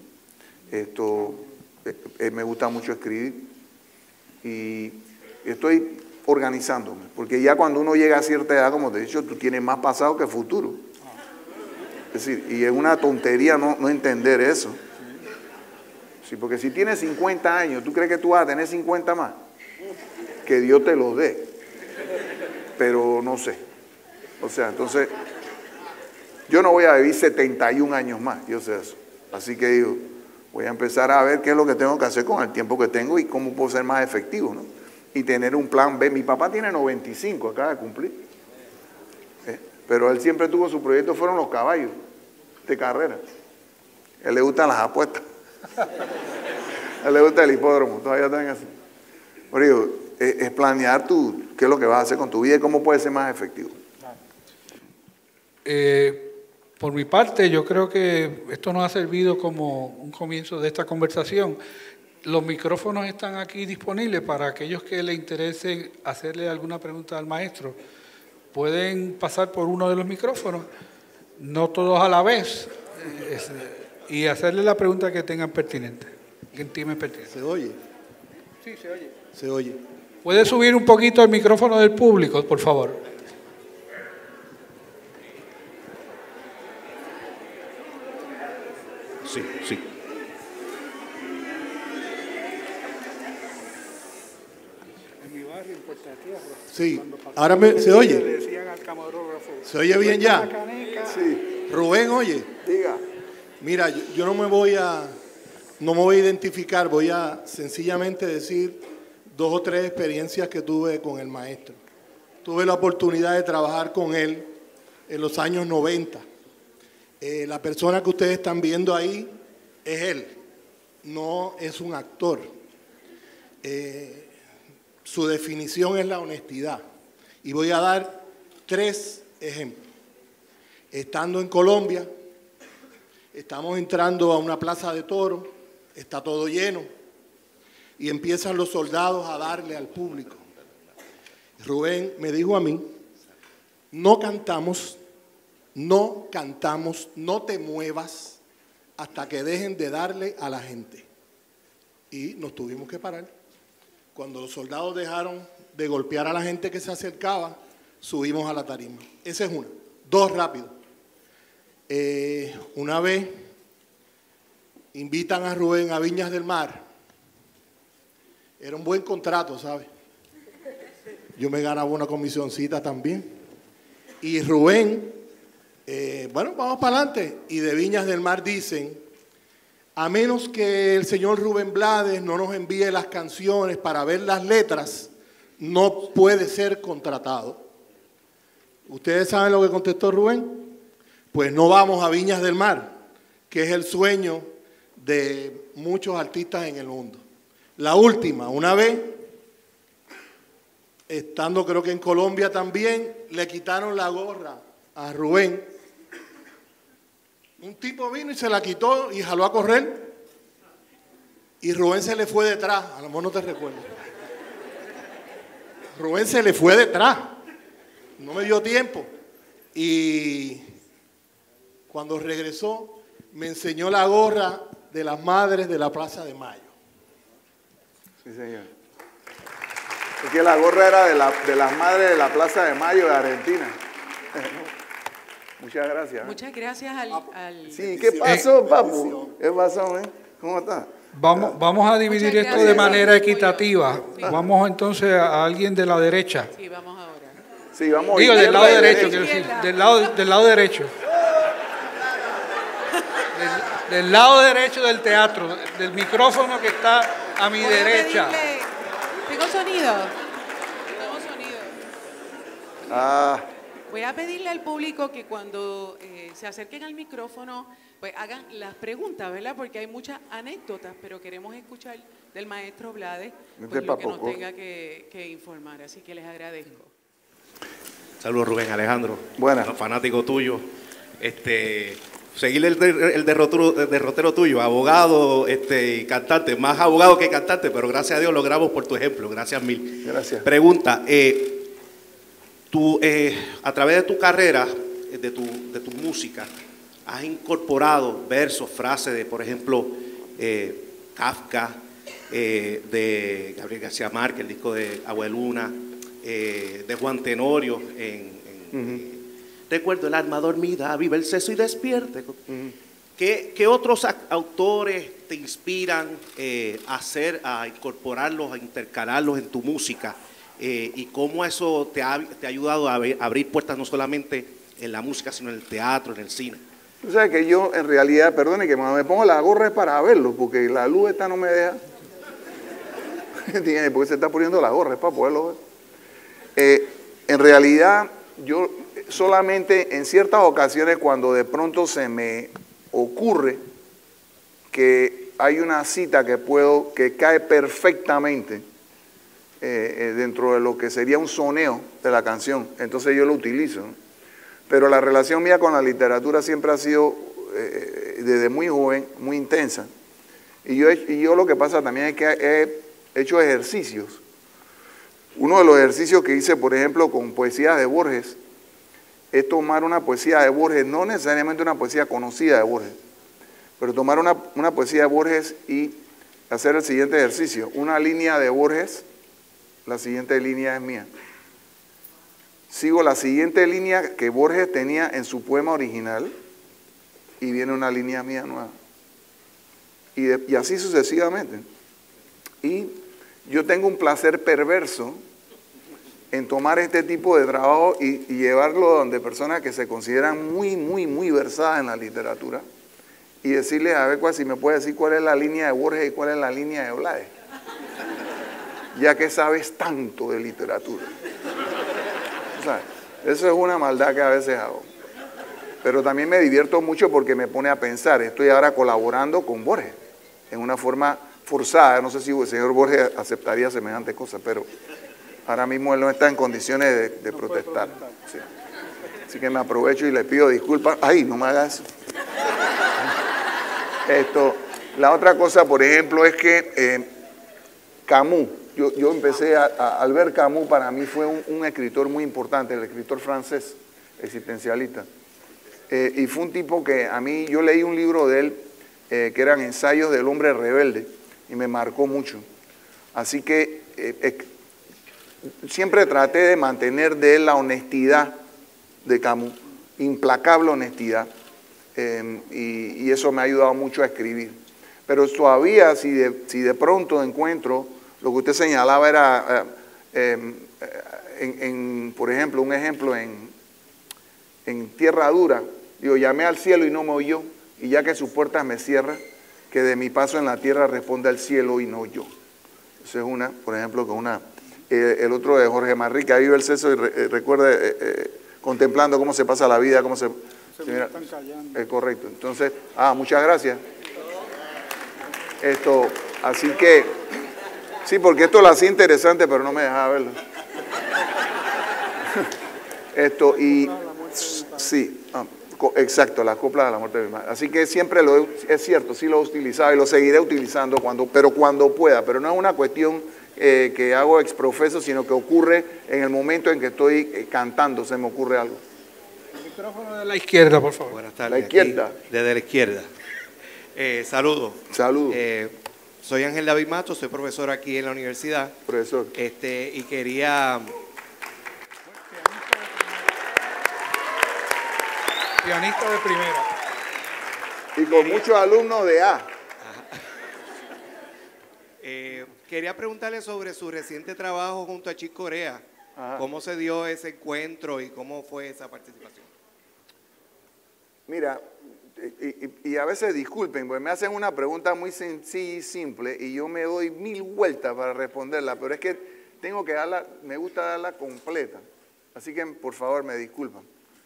Me gusta mucho escribir. Y estoy organizándome, porque ya cuando uno llega a cierta edad, como te he dicho, tú tienes más pasado que futuro. Es decir, y es una tontería no entender eso. Sí, porque si tienes 50 años, ¿tú crees que tú vas a tener 50 más? Que Dios te los dé. Pero no sé. O sea, entonces, yo no voy a vivir 71 años más, yo sé eso. Así que digo, voy a empezar a ver qué es lo que tengo que hacer con el tiempo que tengo y cómo puedo ser más efectivo, ¿no? Y tener un plan B. Mi papá tiene 95, acaba de cumplir. Pero él siempre tuvo su proyecto, fueron los caballos de carrera. A él le gustan las apuestas. A él le gusta el hipódromo, todavía están así. Pero digo, es planear qué es lo que vas a hacer con tu vida y cómo puedes ser más efectivo. Por mi parte, yo creo que esto nos ha servido como un comienzo de esta conversación. Los micrófonos están aquí disponibles para aquellos que les interese hacerle alguna pregunta al maestro. Pueden pasar por uno de los micrófonos, no todos a la vez, y hacerle la pregunta que tengan pertinente, que entiendan pertinente. ¿Se oye? Sí, se oye. Se oye. ¿Puede subir un poquito el micrófono del público, por favor? Sí, sí. Sí, ahora se oye. ¿Se oye bien ya? Sí. Rubén, oye. Diga. Mira, yo no me voy a identificar, voy a sencillamente decir 2 o 3 experiencias que tuve con el maestro. Tuve la oportunidad de trabajar con él en los años 90. La persona que ustedes están viendo ahí es él, no es un actor. Su definición es la honestidad. Y voy a dar 3 ejemplos. Estando en Colombia, estamos entrando a una plaza de toros, está todo lleno, y empiezan los soldados a darle al público. Rubén me dijo a mí, no cantamos, no te muevas hasta que dejen de darle a la gente. Y nos tuvimos que parar. Cuando los soldados dejaron de golpear a la gente que se acercaba, subimos a la tarima. Esa es una. 2 rápido. Una vez invitan a Rubén a Viñas del Mar. Era un buen contrato, ¿sabes? Yo me ganaba una comisioncita también. Y Rubén, bueno, vamos para adelante. Y de Viñas del Mar dicen, a menos que el señor Rubén Blades no nos envíe las canciones para ver las letras, no puede ser contratado. ¿Ustedes saben lo que contestó Rubén? Pues no vamos a Viñas del Mar, que es el sueño de muchos artistas en el mundo. La última, una vez, estando creo que en Colombia también, le quitaron la gorra a Rubén. Un tipo vino y se la quitó y jaló a correr. Y Rubén se le fue detrás. A lo mejor no te recuerdo. Rubén se le fue detrás. No me dio tiempo. Y cuando regresó, me enseñó la gorra de las madres de la Plaza de Mayo. Sí, señor. Es que la gorra era de las madres de la Plaza de Mayo de Argentina. Muchas gracias. Muchas gracias al... Sí, ¿qué pasó, papu? ¿Qué pasó, ¿Cómo está? Vamos a dividir esto de manera equitativa. Sí. Vamos entonces a alguien de la derecha. Sí, vamos ahora. Sí, vamos. Digo, del lado derecho, quiero decir. Del lado derecho. Del lado derecho del teatro, del micrófono que está a mi derecha. ¿Tengo sonido? Ah. Voy a pedirle al público que cuando se acerquen al micrófono, pues hagan las preguntas, ¿verdad? Porque hay muchas anécdotas, pero queremos escuchar del maestro Blades pues, lo que nos tenga que informar. Así que les agradezco. Saludos, Rubén Alejandro. Buenas. Fanático tuyo. Seguir el derrotero tuyo, abogado y cantante, más abogado que cantante, pero gracias a Dios logramos por tu ejemplo. Gracias mil. Gracias. Pregunta, tú a través de tu carrera, de tu música, has incorporado versos, frases de, por ejemplo, Kafka, de Gabriel García Márquez, el disco de Abueluna, de Juan Tenorio, recuerdo el alma dormida, vive el seso y despierte. ¿Qué otros autores te inspiran a incorporarlos, a intercalarlos en tu música? Y cómo eso te ha ayudado a abrir puertas no solamente en la música, sino en el teatro, en el cine. Tú sabes que yo, en realidad, perdone que me pongo la gorra para verlo, porque la luz esta no me deja. ¿Entiendes? Porque se está poniendo la gorra, es para poderlo ver. En realidad, yo solamente en ciertas ocasiones, cuando de pronto se me ocurre que hay una cita que cae perfectamente dentro de lo que sería un soneo de la canción, entonces yo lo utilizo, ¿no? Pero la relación mía con la literatura siempre ha sido, desde muy joven, muy intensa. Y yo lo que pasa también es que he hecho ejercicios. Uno de los ejercicios que hice, por ejemplo, con poesía de Borges, es tomar una poesía de Borges, no necesariamente una poesía conocida de Borges, pero tomar una poesía de Borges y hacer el siguiente ejercicio. Una línea de Borges, la siguiente línea es mía. Sigo la siguiente línea que Borges tenía en su poema original y viene una línea mía nueva. Y así sucesivamente. Y yo tengo un placer perverso en tomar este tipo de trabajo y llevarlo donde personas que se consideran muy versadas en la literatura y decirles, a ver si me puede decir cuál es la línea de Borges y cuál es la línea de Blades, ya que sabes tanto de literatura. O sea, eso es una maldad que a veces hago. Pero también me divierto mucho porque me pone a pensar. Estoy ahora colaborando con Borges en una forma forzada. No sé si el señor Borges aceptaría semejante cosa, pero ahora mismo él no está en condiciones de protestar. Sí. Así que me aprovecho y le pido disculpas. ¡Ay, no me hagas eso! La otra cosa, por ejemplo, es que Camus, yo empecé al ver Camus, para mí fue un escritor muy importante, el escritor francés, existencialista. Y fue un tipo que a mí, yo leí un libro de él, que eran Ensayos del hombre rebelde, y me marcó mucho. Así que siempre traté de mantener de él la honestidad de Camus, implacable honestidad, y eso me ha ayudado mucho a escribir. Pero todavía, si de pronto encuentro, lo que usted señalaba era, por ejemplo, un ejemplo en Tierra Dura, digo, llamé al cielo y no me oyó, y ya que sus puertas me cierran, que de mi paso en la tierra responda el cielo y no yo. Eso es una, por ejemplo, con una. El otro de Jorge Manrique, ahí vive el seso y recuerda, contemplando cómo se pasa la vida, cómo se mira, están callando. Es correcto. Entonces, muchas gracias. Así que, sí, porque esto lo hacía interesante, pero no me dejaba verlo. Sí, exacto, la copla de la muerte de mi madre. Así que siempre es cierto, sí lo he utilizado y lo seguiré utilizando pero cuando pueda. Pero no es una cuestión que hago exprofeso, sino que ocurre en el momento en que estoy cantando, se me ocurre algo. El micrófono de la izquierda, por favor. Buenas tardes. La izquierda. Desde la izquierda. Saludos. Saludos. Soy Ángel David Mato, soy profesor aquí en la universidad. Profesor. Y quería... Pianista de primera. Y con muchos alumnos de A. Quería preguntarle sobre su reciente trabajo junto a Chick Corea. Ajá. ¿Cómo se dio ese encuentro y cómo fue esa participación? Mira, y a veces disculpen, porque me hacen una pregunta muy sencilla y simple y yo me doy 1000 vueltas para responderla, pero es que tengo que darla, me gusta darla completa. Así que, por favor, me disculpan.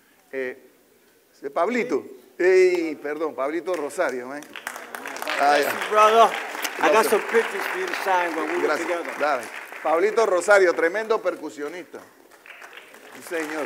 Pablito. Hey, perdón, Pablito Rosario. Man. Brother, I got some pictures for you to sign when we were together. Dale. Pablito Rosario, tremendo percusionista. Sí, señor.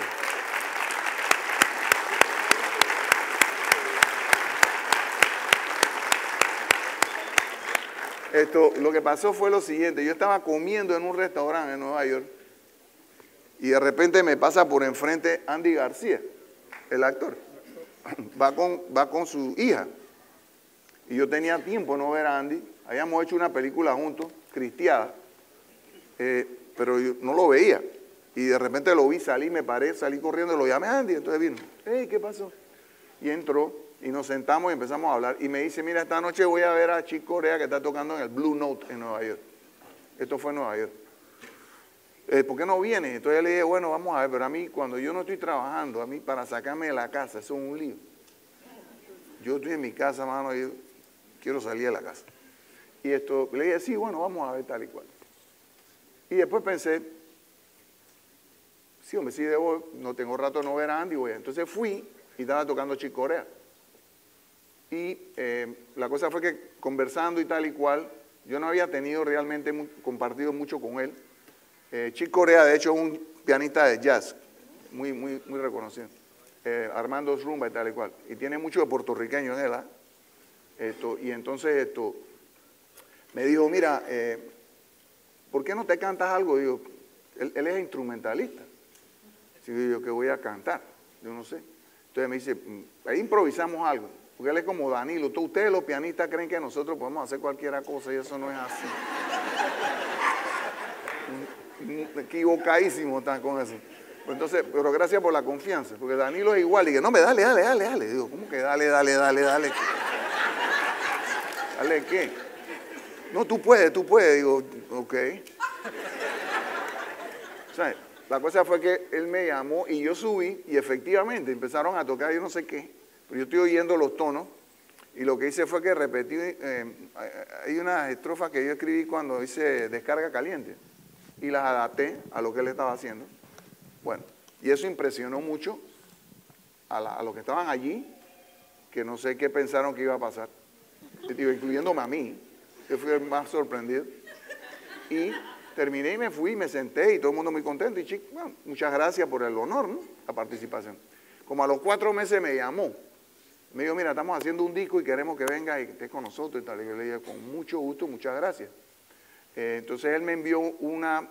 Lo que pasó fue lo siguiente. Yo estaba comiendo en un restaurante en Nueva York y de repente me pasa por enfrente Andy García, el actor. Va con su hija. Y yo tenía tiempo no ver a Andy. Habíamos hecho una película juntos, Cristiada, pero yo no lo veía. Y de repente lo vi, salí, me paré, salí corriendo, lo llamé a Andy. Entonces vino, hey, ¿qué pasó? Y entró. Y nos sentamos y empezamos a hablar. Y me dice, mira, esta noche voy a ver a Chick Corea que está tocando en el Blue Note en Nueva York. Esto fue en Nueva York. ¿Por qué no viene? Entonces le dije, bueno, vamos a ver, pero a mí, cuando yo no estoy trabajando, a mí para sacarme de la casa, eso es un lío. Yo estoy en mi casa, mano, y yo quiero salir de la casa. Y le dije, sí, bueno, vamos a ver tal y cual. Y después pensé, sí, hombre, sí debo, no tengo rato de no ver a Andy, voy. Entonces fui y estaba tocando Chick Corea. Y la cosa fue que conversando y tal y cual, yo no había tenido realmente compartido mucho con él. Chick Corea, de hecho, es un pianista de jazz, muy reconocido. Armando Rumba y tal y cual. Y tiene mucho de puertorriqueño en él. Y entonces me dijo, mira, ¿por qué no te cantas algo? Digo, él es instrumentalista. Así yo que voy a cantar, yo no sé. Entonces me dice, ahí improvisamos algo. Porque él es como Danilo. Ustedes los pianistas creen que nosotros podemos hacer cualquier cosa y eso no es así. Equivocadísimo están con eso. Entonces, pero gracias por la confianza, porque Danilo es igual. Y que no, dale. Digo, ¿cómo que dale? ¿Dale qué? No, tú puedes. Digo, ok. O sea, la cosa fue que él me llamó y yo subí y efectivamente empezaron a tocar yo no sé qué. Pero yo estoy oyendo los tonos y lo que hice fue que repetí, hay unas estrofas que yo escribí cuando hice Descarga Caliente y las adapté a lo que él estaba haciendo. Bueno, y eso impresionó mucho a los que estaban allí, que no sé qué pensaron que iba a pasar, incluyéndome a mí, que fui el más sorprendido. Y terminé y me fui, me senté y todo el mundo muy contento. Y chico, bueno, muchas gracias por el honor, ¿no? La participación. Como a los 4 meses me llamó. Me dijo, mira, estamos haciendo un disco y queremos que venga y que estés con nosotros y tal. Y yo le dije, con mucho gusto, muchas gracias. Entonces él me envió una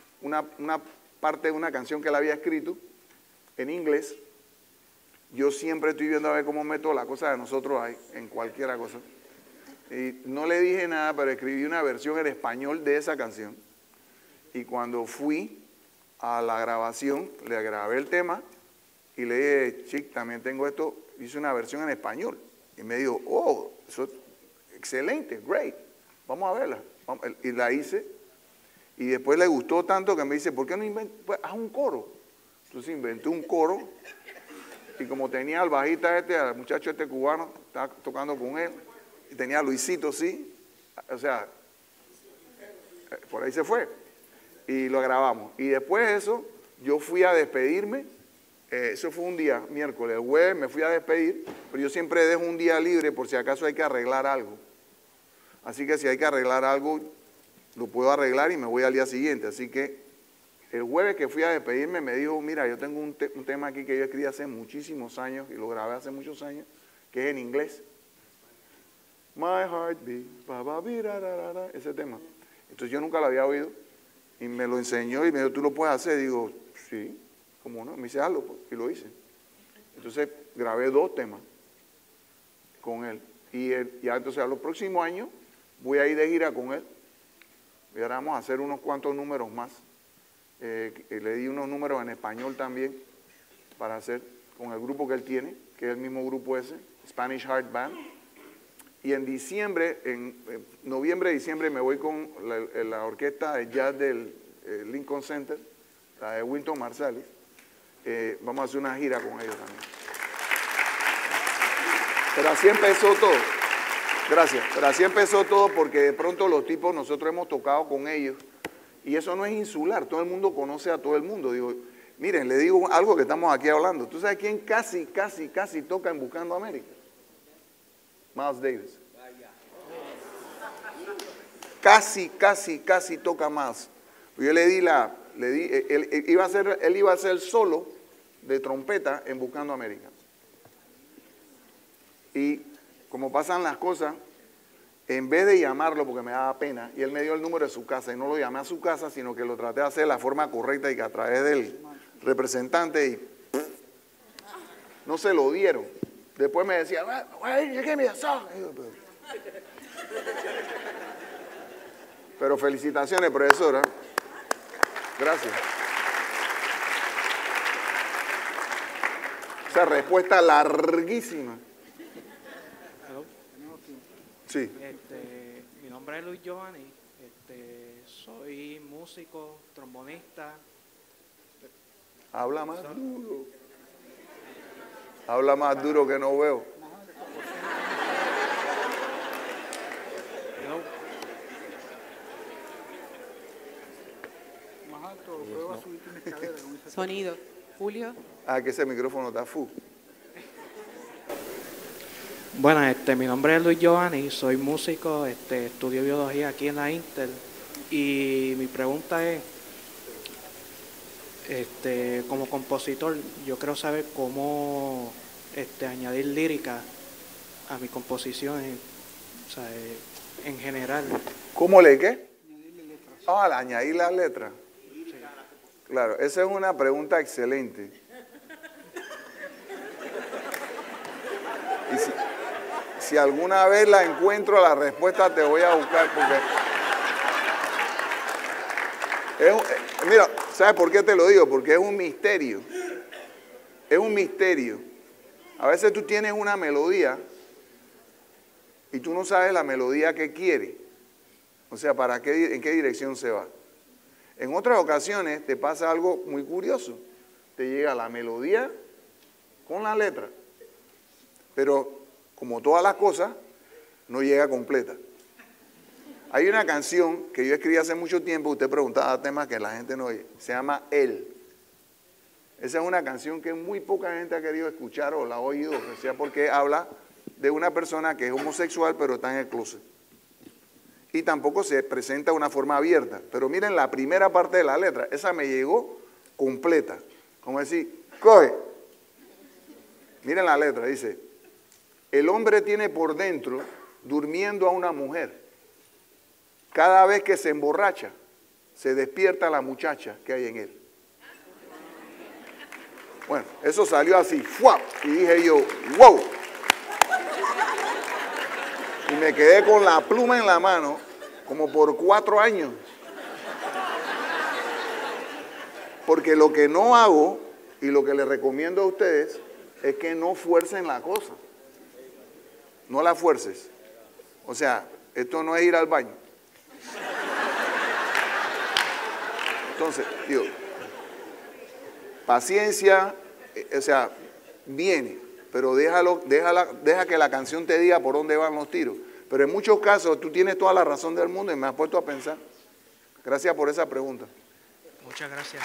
parte de una canción que él había escrito en inglés. Yo siempre estoy viendo a ver cómo meto la cosa de nosotros ahí, en cualquiera cosa. Y no le dije nada, pero escribí una versión en español de esa canción. Y cuando fui a la grabación, le grabé el tema y le dije, Chick, también tengo esto. Hice una versión en español y me dijo, oh, eso es excelente, great, vamos a verla. Y la hice y después le gustó tanto que me dice, ¿por qué no inventas? Pues haz un coro. Entonces inventé un coro y como tenía al bajista al muchacho cubano, estaba tocando con él, y tenía a Luisito, sí, o sea, por ahí se fue y lo grabamos. Y después de eso, yo fui a despedirme. Eso fue un día, miércoles. El jueves me fui a despedir, pero yo siempre dejo un día libre por si acaso hay que arreglar algo. Así que si hay que arreglar algo, lo puedo arreglar y me voy al día siguiente. Así que el jueves que fui a despedirme me dijo, mira, yo tengo un tema aquí que yo escribí hace muchísimos años y lo grabé hace muchos años, que es en inglés. My heart beat, ese tema. Entonces yo nunca lo había oído y me lo enseñó y me dijo, ¿tú lo puedes hacer? Digo, sí. ¿Cómo no? Me dice, hazlo, pues, y lo hice. Entonces grabé 2 temas con él. Y ya entonces a los próximos años voy a ir de gira con él. Y ahora vamos a hacer unos cuantos números más. Le di unos números en español también para hacer con el grupo que él tiene, que es el mismo grupo ese, Spanish Heart Band. Y en diciembre, en noviembre, diciembre, me voy con la orquesta de jazz del Lincoln Center, la de Wynton Marsalis. Vamos a hacer una gira con ellos también. Pero así empezó todo. Gracias. Pero así empezó todo porque de pronto los tipos, nosotros hemos tocado con ellos y eso no es insular. Todo el mundo conoce a todo el mundo. Digo, Miren, le digo algo que estamos aquí hablando. ¿Tú sabes quién casi toca en Buscando América? Miles Davis. Casi toca más. Yo él iba a ser solo de trompeta en Buscando América. Y como pasan las cosas, en vez de llamarlo porque me daba pena, y él me dio el número de su casa, y no lo llamé a su casa, sino que lo traté de hacer de la forma correcta y que a través del representante, y no se lo dieron. Después me decía, pero felicitaciones, profesora. Gracias. Esa respuesta larguísima. Sí. Mi nombre es Luis Giovanni, soy músico, trombonista. Habla más duro. Habla más duro que no veo. Más alto, prueba a subirte una escalera con ese Sonido. Julio. Ah, que ese micrófono está full. Bueno, mi nombre es Luis Giovanni, soy músico, estudio biología aquí en la Intel y mi pregunta es, como compositor, yo quiero saber cómo añadir lírica a mis composiciones, o sea, en general. ¿Cómo le qué? Al añadir las letras. Claro, esa es una pregunta excelente. Y si alguna vez la encuentro, la respuesta te voy a buscar porque... mira, ¿sabes por qué te lo digo? Porque es un misterio. Es un misterio. A veces tú tienes una melodía y tú no sabes la melodía que quiere. O sea, en qué dirección se va. En otras ocasiones te pasa algo muy curioso. Te llega la melodía con la letra. Pero, como todas las cosas, no llega completa. Hay una canción que yo escribí hace mucho tiempo, usted preguntaba temas que la gente no oye, se llama Él. Esa es una canción que muy poca gente ha querido escuchar o la ha oído, o sea, porque habla de una persona que es homosexual pero está en el closet. Y tampoco se presenta de una forma abierta. Pero miren la primera parte de la letra, esa me llegó completa. Como decir, coge. Miren la letra, dice, el hombre tiene por dentro durmiendo a una mujer. Cada vez que se emborracha, se despierta la muchacha que hay en él. Bueno, eso salió así, ¡fuap! Y dije yo, ¡wow! Y me quedé con la pluma en la mano como por 4 años. Porque lo que no hago y lo que les recomiendo a ustedes es que no fuercen la cosa. No la fuerces. O sea, esto no es ir al baño. Entonces, digo, paciencia, o sea, viene, pero deja que la canción te diga por dónde van los tiros. Pero en muchos casos tú tienes toda la razón del mundo y me has puesto a pensar. Gracias por esa pregunta. Muchas gracias.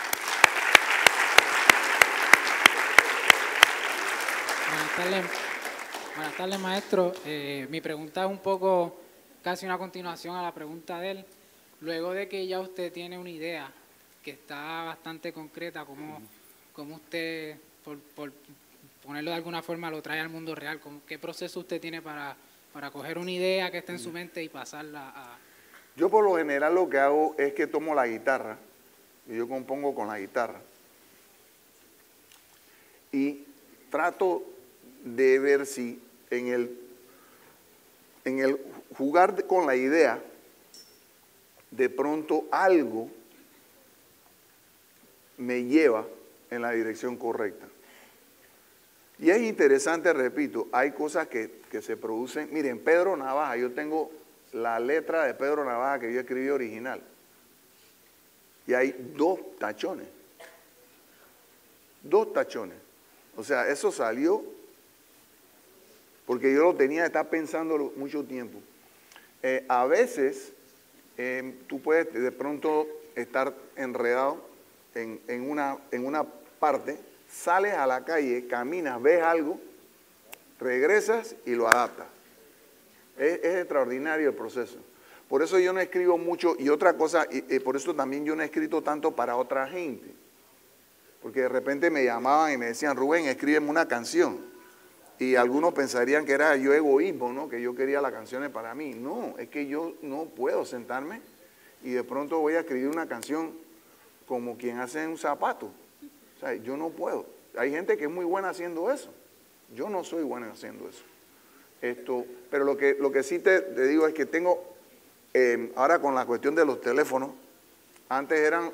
Buenas tardes, maestro. Mi pregunta es un poco casi una continuación a la pregunta de él. Luego de que ya usted tiene una idea que está bastante concreta, ¿cómo usted, por ponerlo de alguna forma, lo trae al mundo real? ¿Qué proceso usted tiene para coger una idea que está en su mente y pasarla a...? Yo por lo general lo que hago es que tomo la guitarra y yo compongo con la guitarra. Y trato de ver si en el jugar con la idea, de pronto algo me lleva en la dirección correcta. Y es interesante, repito, hay cosas que se producen. Miren, Pedro Navaja, yo tengo la letra de Pedro Navaja que yo escribí original. Y hay 2 tachones. 2 tachones. O sea, eso salió porque yo lo tenía que estar pensando mucho tiempo. A veces tú puedes de pronto estar enredado en una parte, sales a la calle, caminas, ves algo, regresas y lo adaptas. Es extraordinario el proceso. Por eso yo no escribo mucho, y otra cosa, por eso también yo no he escrito tanto para otra gente. Porque de repente me llamaban y me decían, Rubén, escríbeme una canción. Y algunos pensarían que era yo egoísmo, ¿no? Que yo quería las canciones para mí. No, es que yo no puedo sentarme y de pronto voy a escribir una canción como quien hace un zapato. O sea, yo no puedo. Hay gente que es muy buena haciendo eso. Yo no soy bueno haciendo eso. Pero lo que sí te digo es que tengo, ahora con la cuestión de los teléfonos, antes eran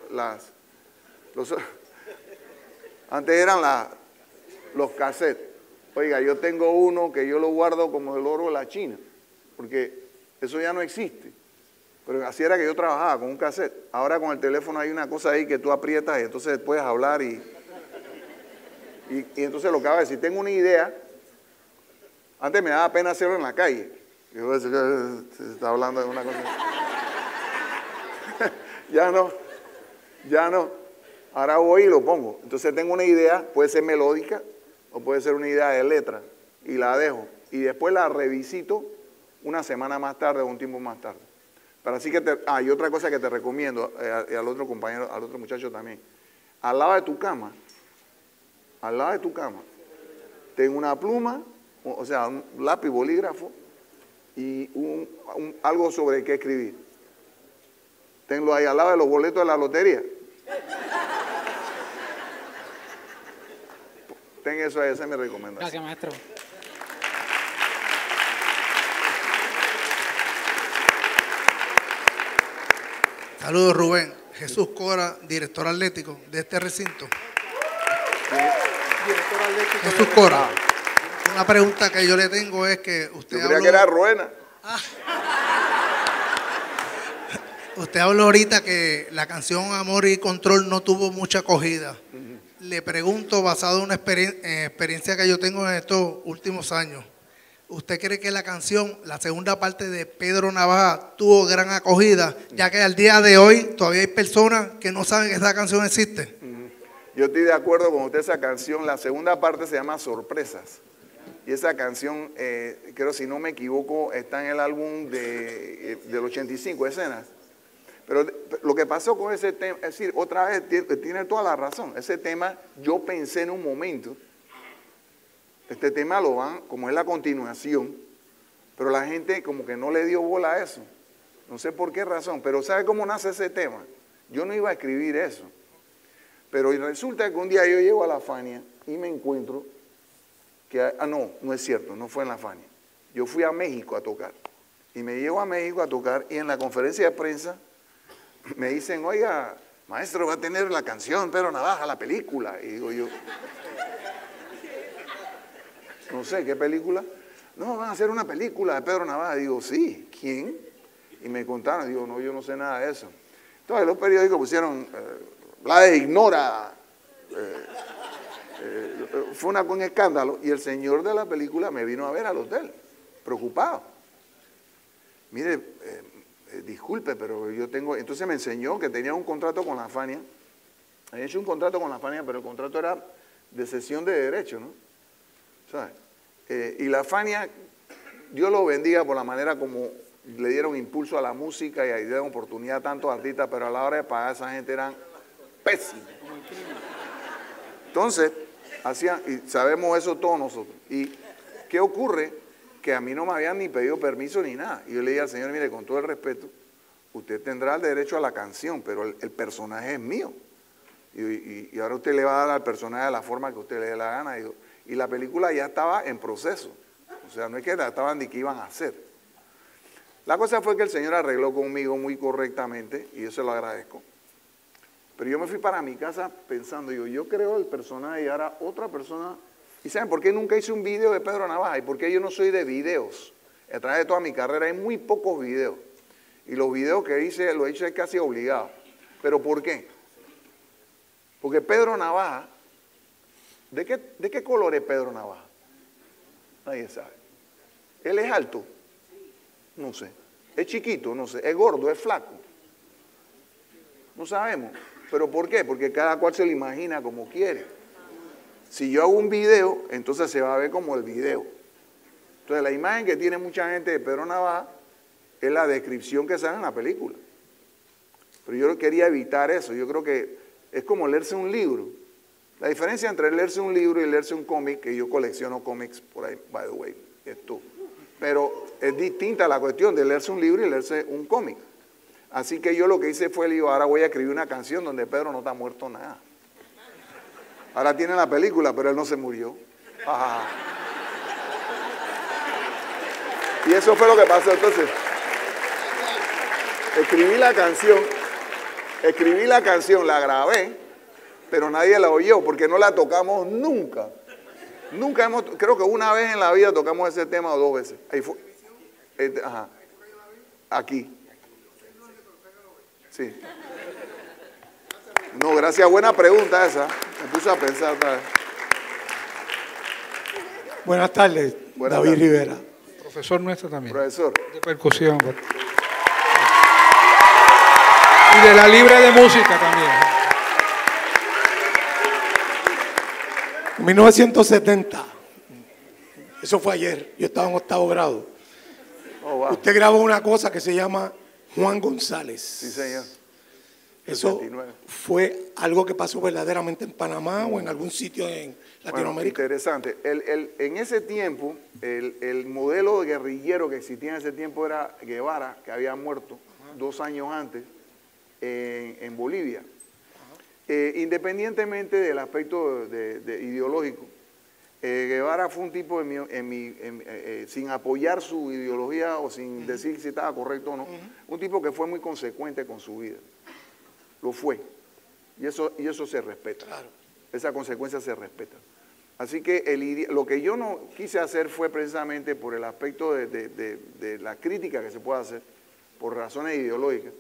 los cassettes. Oiga, yo tengo uno que yo lo guardo como el oro de la China, porque eso ya no existe. Pero así era que yo trabajaba, con un cassette. Ahora con el teléfono hay una cosa ahí que tú aprietas y entonces puedes hablar y entonces lo que hago es, si tengo una idea, antes me daba pena hacerlo en la calle. Yo voy a decir que se está hablando de una cosa. Ya no. Ahora voy y lo pongo. Entonces tengo una idea, puede ser melódica o puede ser una idea de letra y la dejo. Y después la revisito una semana más tarde o un tiempo más tarde. Pero así que y otra cosa que te recomiendo, y al otro compañero, al otro muchacho también. Al lado de tu cama, ten una pluma, o sea, un lápiz, bolígrafo y algo sobre qué escribir. Tenlo ahí al lado de los boletos de la lotería. Ten eso ahí, esa es mi recomendación. Gracias, maestro. Saludos, Rubén. Jesús Cora, director atlético de este recinto. Director atlético. Jesús Cora. Una pregunta que yo le tengo es que usted yo creía que era Ruena. Usted habló ahorita que la canción Amor y Control no tuvo mucha acogida. Le pregunto, basado en una experiencia que yo tengo en estos últimos años, ¿usted cree que la canción, la segunda parte de Pedro Navaja, tuvo gran acogida, ya que al día de hoy todavía hay personas que no saben que esa canción existe? Yo estoy de acuerdo con usted, esa canción, la segunda parte se llama Sorpresas. Y esa canción, creo si no me equivoco, está en el álbum del 85, Escenas. Pero lo que pasó con ese tema, es decir, otra vez, tiene toda la razón. Ese tema, yo pensé en un momento, este tema lo van, como es la continuación, pero la gente como que no le dio bola a eso. No sé por qué razón, pero ¿sabe cómo nace ese tema? Yo no iba a escribir eso. Pero resulta que un día yo llego a la Fania y me encuentro que, no es cierto, no fue en la Fania. Yo fui a México a tocar. Y me llevo a México a tocar y en la conferencia de prensa me dicen, oiga, maestro, va a tener la canción Pedro Navaja, la película. Y digo yo, no sé, ¿qué película? No, van a hacer una película de Pedro Navaja. Digo, sí, ¿quién? Y me contaron, digo, no, yo no sé nada de eso. Entonces los periódicos pusieron, Blades ignora, fue un escándalo, y el señor de la película me vino a ver al hotel, preocupado. Mire, disculpe, pero yo tengo... Entonces me enseñó que tenía un contrato con la Fania. Había hecho un contrato con la Fania, pero el contrato era de cesión de derecho, ¿no? ¿Sabes? Y la Fania, Dios lo bendiga por la manera como le dieron impulso a la música y dieron oportunidad a tantos artistas, pero a la hora de pagar a esa gente eran pésimos. Entonces, y sabemos eso todos nosotros. ¿Y qué ocurre? Que a mí no me habían ni pedido permiso ni nada. Y yo le dije al señor, mire, con todo el respeto, usted tendrá el derecho a la canción, pero el personaje es mío. Y ahora usted le va a dar al personaje de la forma que usted le dé la gana. Y la película ya estaba en proceso. O sea, no es que la estaban ni que iban a hacer. La cosa fue que el señor arregló conmigo muy correctamente, y yo se lo agradezco. Pero yo me fui para mi casa pensando, yo creo el personaje y ahora otra persona... ¿Y saben por qué nunca hice un video de Pedro Navaja? ¿Y por qué yo no soy de videos? A través de toda mi carrera hay muy pocos videos. Y los videos que hice, los hice casi obligados. ¿Pero por qué? Porque Pedro Navaja, ¿de qué color es Pedro Navaja? Nadie sabe. ¿Él es alto? No sé. ¿Es chiquito? No sé. ¿Es gordo? ¿Es flaco? No sabemos. ¿Pero por qué? Porque cada cual se lo imagina como quiere. Si yo hago un video, entonces se va a ver como el video. Entonces la imagen que tiene mucha gente de Pedro Navaja es la descripción que sale en la película. Pero yo quería evitar eso. Yo creo que es como leerse un libro. La diferencia entre leerse un libro y leerse un cómic, que yo colecciono cómics por ahí, by the way, esto. Pero es distinta la cuestión de leerse un libro y leerse un cómic. Así que yo lo que hice fue, digo, ahora voy a escribir una canción donde Pedro no está muerto nada. Ahora tiene la película, pero él no se murió. Ajá. Y eso fue lo que pasó. Entonces, escribí la canción, la grabé, pero nadie la oyó porque no la tocamos nunca. Nunca creo que una vez en la vida tocamos ese tema o 2 veces. Ahí fue. Ajá. Aquí. Sí. No, gracias, buena pregunta esa. Me puse a pensar otra vez. Buenas tardes, David Rivera. Profesor nuestro también. Profesor. De percusión. Y de la libre de música también. En 1970, eso fue ayer, yo estaba en 8º grado. Oh, wow. Usted grabó una cosa que se llama Juan González. Sí, señor. Eso 69. fue algo que pasó verdaderamente en Panamá o en algún sitio en Latinoamérica. Bueno, interesante. En ese tiempo, el modelo de guerrillero que existía en ese tiempo era Guevara, que había muerto 2 años antes en Bolivia. Independientemente del aspecto ideológico, Guevara fue un tipo, sin apoyar su ideología o sin decir si estaba correcto o no, un tipo que fue muy consecuente con su vida. Lo fue. Y eso se respeta. Claro. Esa consecuencia se respeta. Así que lo que yo no quise hacer fue precisamente por el aspecto de la crítica que se puede hacer, por razones ideológicas.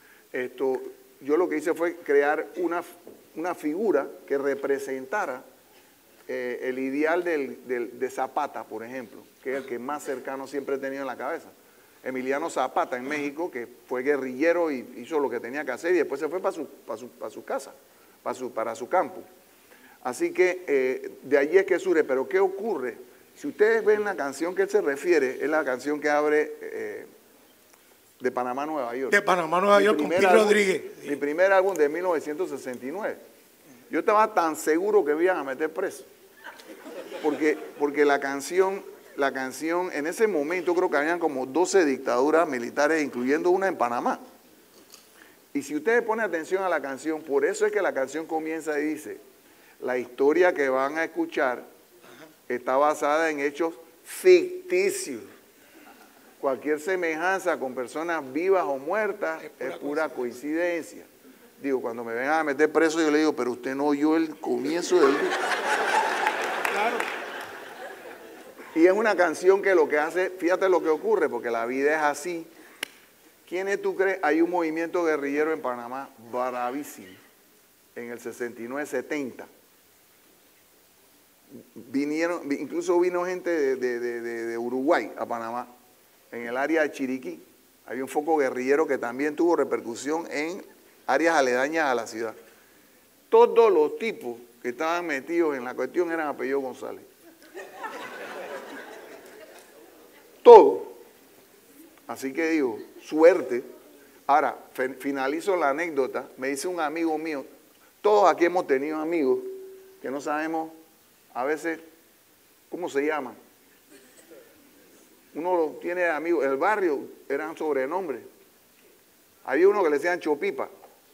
Yo lo que hice fue crear una figura que representara el ideal de Zapata, por ejemplo, que es el que más cercano siempre he tenido en la cabeza. Emiliano Zapata en México, que fue guerrillero y hizo lo que tenía que hacer y después se fue para su casa, para su campo. Así que de allí es que surge. Pero ¿qué ocurre? Si ustedes ven la canción que él se refiere, es la canción que abre de Panamá, Nueva York. De Panamá, Nueva York, con Pete Rodríguez. Mi primer álbum de 1969. Yo estaba tan seguro que me iban a meter preso. Porque la canción, en ese momento creo que habían como 12 dictaduras militares, incluyendo una en Panamá. Y si ustedes ponen atención a la canción, por eso es que la canción comienza y dice, la historia que van a escuchar está basada en hechos ficticios. Cualquier semejanza con personas vivas o muertas es pura coincidencia. Digo, cuando me vengan a meter preso, yo le digo, pero usted no oyó el comienzo del disco. Claro. Y es una canción que lo que hace, fíjate lo que ocurre, porque la vida es así. ¿Quiénes tú crees? Hay un movimiento guerrillero en Panamá bravísimo, en el 69-70. Incluso vino gente de Uruguay a Panamá, en el área de Chiriquí. Había un foco guerrillero que también tuvo repercusión en áreas aledañas a la ciudad. Todos los tipos que estaban metidos en la cuestión eran apellido González. Todo. Así que digo, suerte. Ahora, finalizo la anécdota. Me dice un amigo mío, todos aquí hemos tenido amigos que no sabemos a veces cómo se llaman. Uno tiene amigos, el barrio eran sobrenombres. Había uno que le decían Chopipa.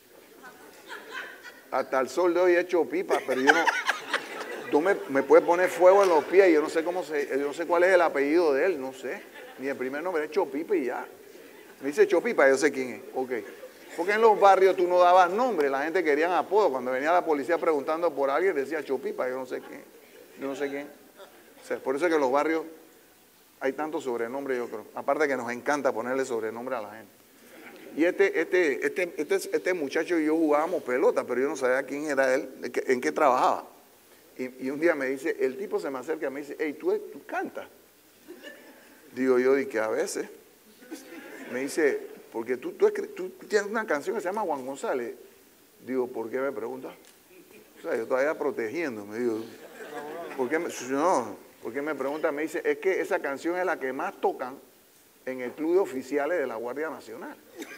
Hasta el sol de hoy es Chopipa, pero yo no... Tú me puedes poner fuego en los pies, yo no sé yo no sé cuál es el apellido de él, no sé. Ni el primer nombre es Chopipa y ya. Me dice Chopipa, yo sé quién es. Ok. Porque en los barrios tú no dabas nombre, la gente quería apodo. Cuando venía la policía preguntando por alguien, decía Chopipa, yo no sé quién. Yo no sé quién. O sea, por eso es que en los barrios hay tantos sobrenombres, yo creo. Aparte que nos encanta ponerle sobrenombre a la gente. Y este muchacho y yo jugábamos pelota, pero yo no sabía quién era él, en qué trabajaba. Y un día me dice, el tipo se me acerca y me dice, hey, ¿tú cantas? Digo yo, y que a veces. Me dice, porque tú tienes una canción que se llama Juan González. Digo, ¿por qué me pregunta? O sea, yo todavía protegiéndome, digo, ¿por qué me pregunta? Me dice, es que esa canción es la que más tocan en el club de oficiales de la Guardia Nacional.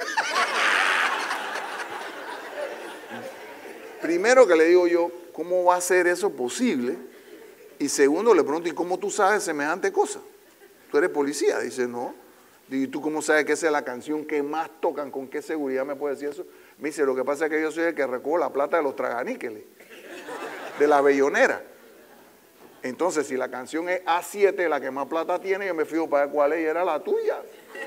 Primero que le digo yo, ¿cómo va a ser eso posible? Y segundo, le pregunto, ¿y cómo tú sabes semejante cosa? ¿Tú eres policía? Dice, no. Digo, ¿y tú cómo sabes que esa es la canción que más tocan? ¿Con qué seguridad me puede decir eso? Me dice, lo que pasa es que yo soy el que recojo la plata de los traganíqueles, de la bellonera. Entonces, si la canción es A7, la que más plata tiene, yo me fijo para ver cuál es y era la tuya.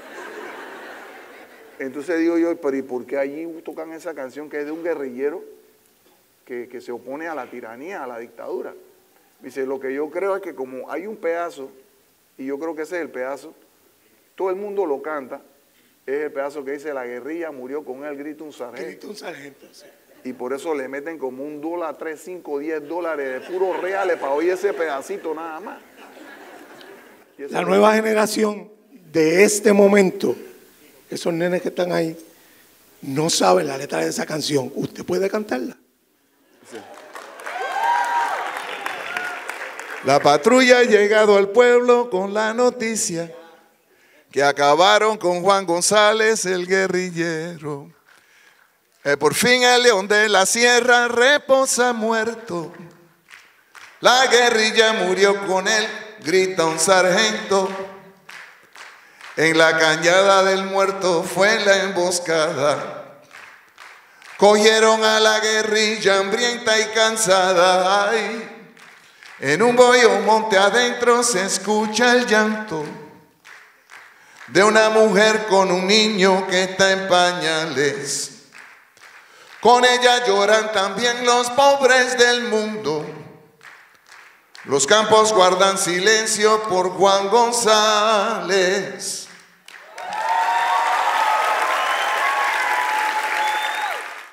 Entonces digo yo, pero ¿y por qué allí tocan esa canción que es de un guerrillero que se opone a la tiranía, a la dictadura? Dice, lo que yo creo es que como hay un pedazo, y yo creo que ese es el pedazo, todo el mundo lo canta, es el pedazo que dice, la guerrilla murió con él, grita un sargento. Grita un sargento, sí. Y por eso le meten como $1, 3, 5, 10 dólares de puros reales para oír ese pedacito nada más. La nueva generación de este momento, esos nenes que están ahí, no saben la letra de esa canción. ¿Usted puede cantarla? Sí. La patrulla ha llegado al pueblo con la noticia que acabaron con Juan González, el guerrillero. Por fin el león de la sierra reposa muerto. La guerrilla murió con él, grita un sargento. En la cañada del muerto fue la emboscada. Cogieron a la guerrilla hambrienta y cansada. Ay, en un bohío monte adentro se escucha el llanto de una mujer con un niño que está en pañales. Con ella lloran también los pobres del mundo. Los campos guardan silencio por Juan González.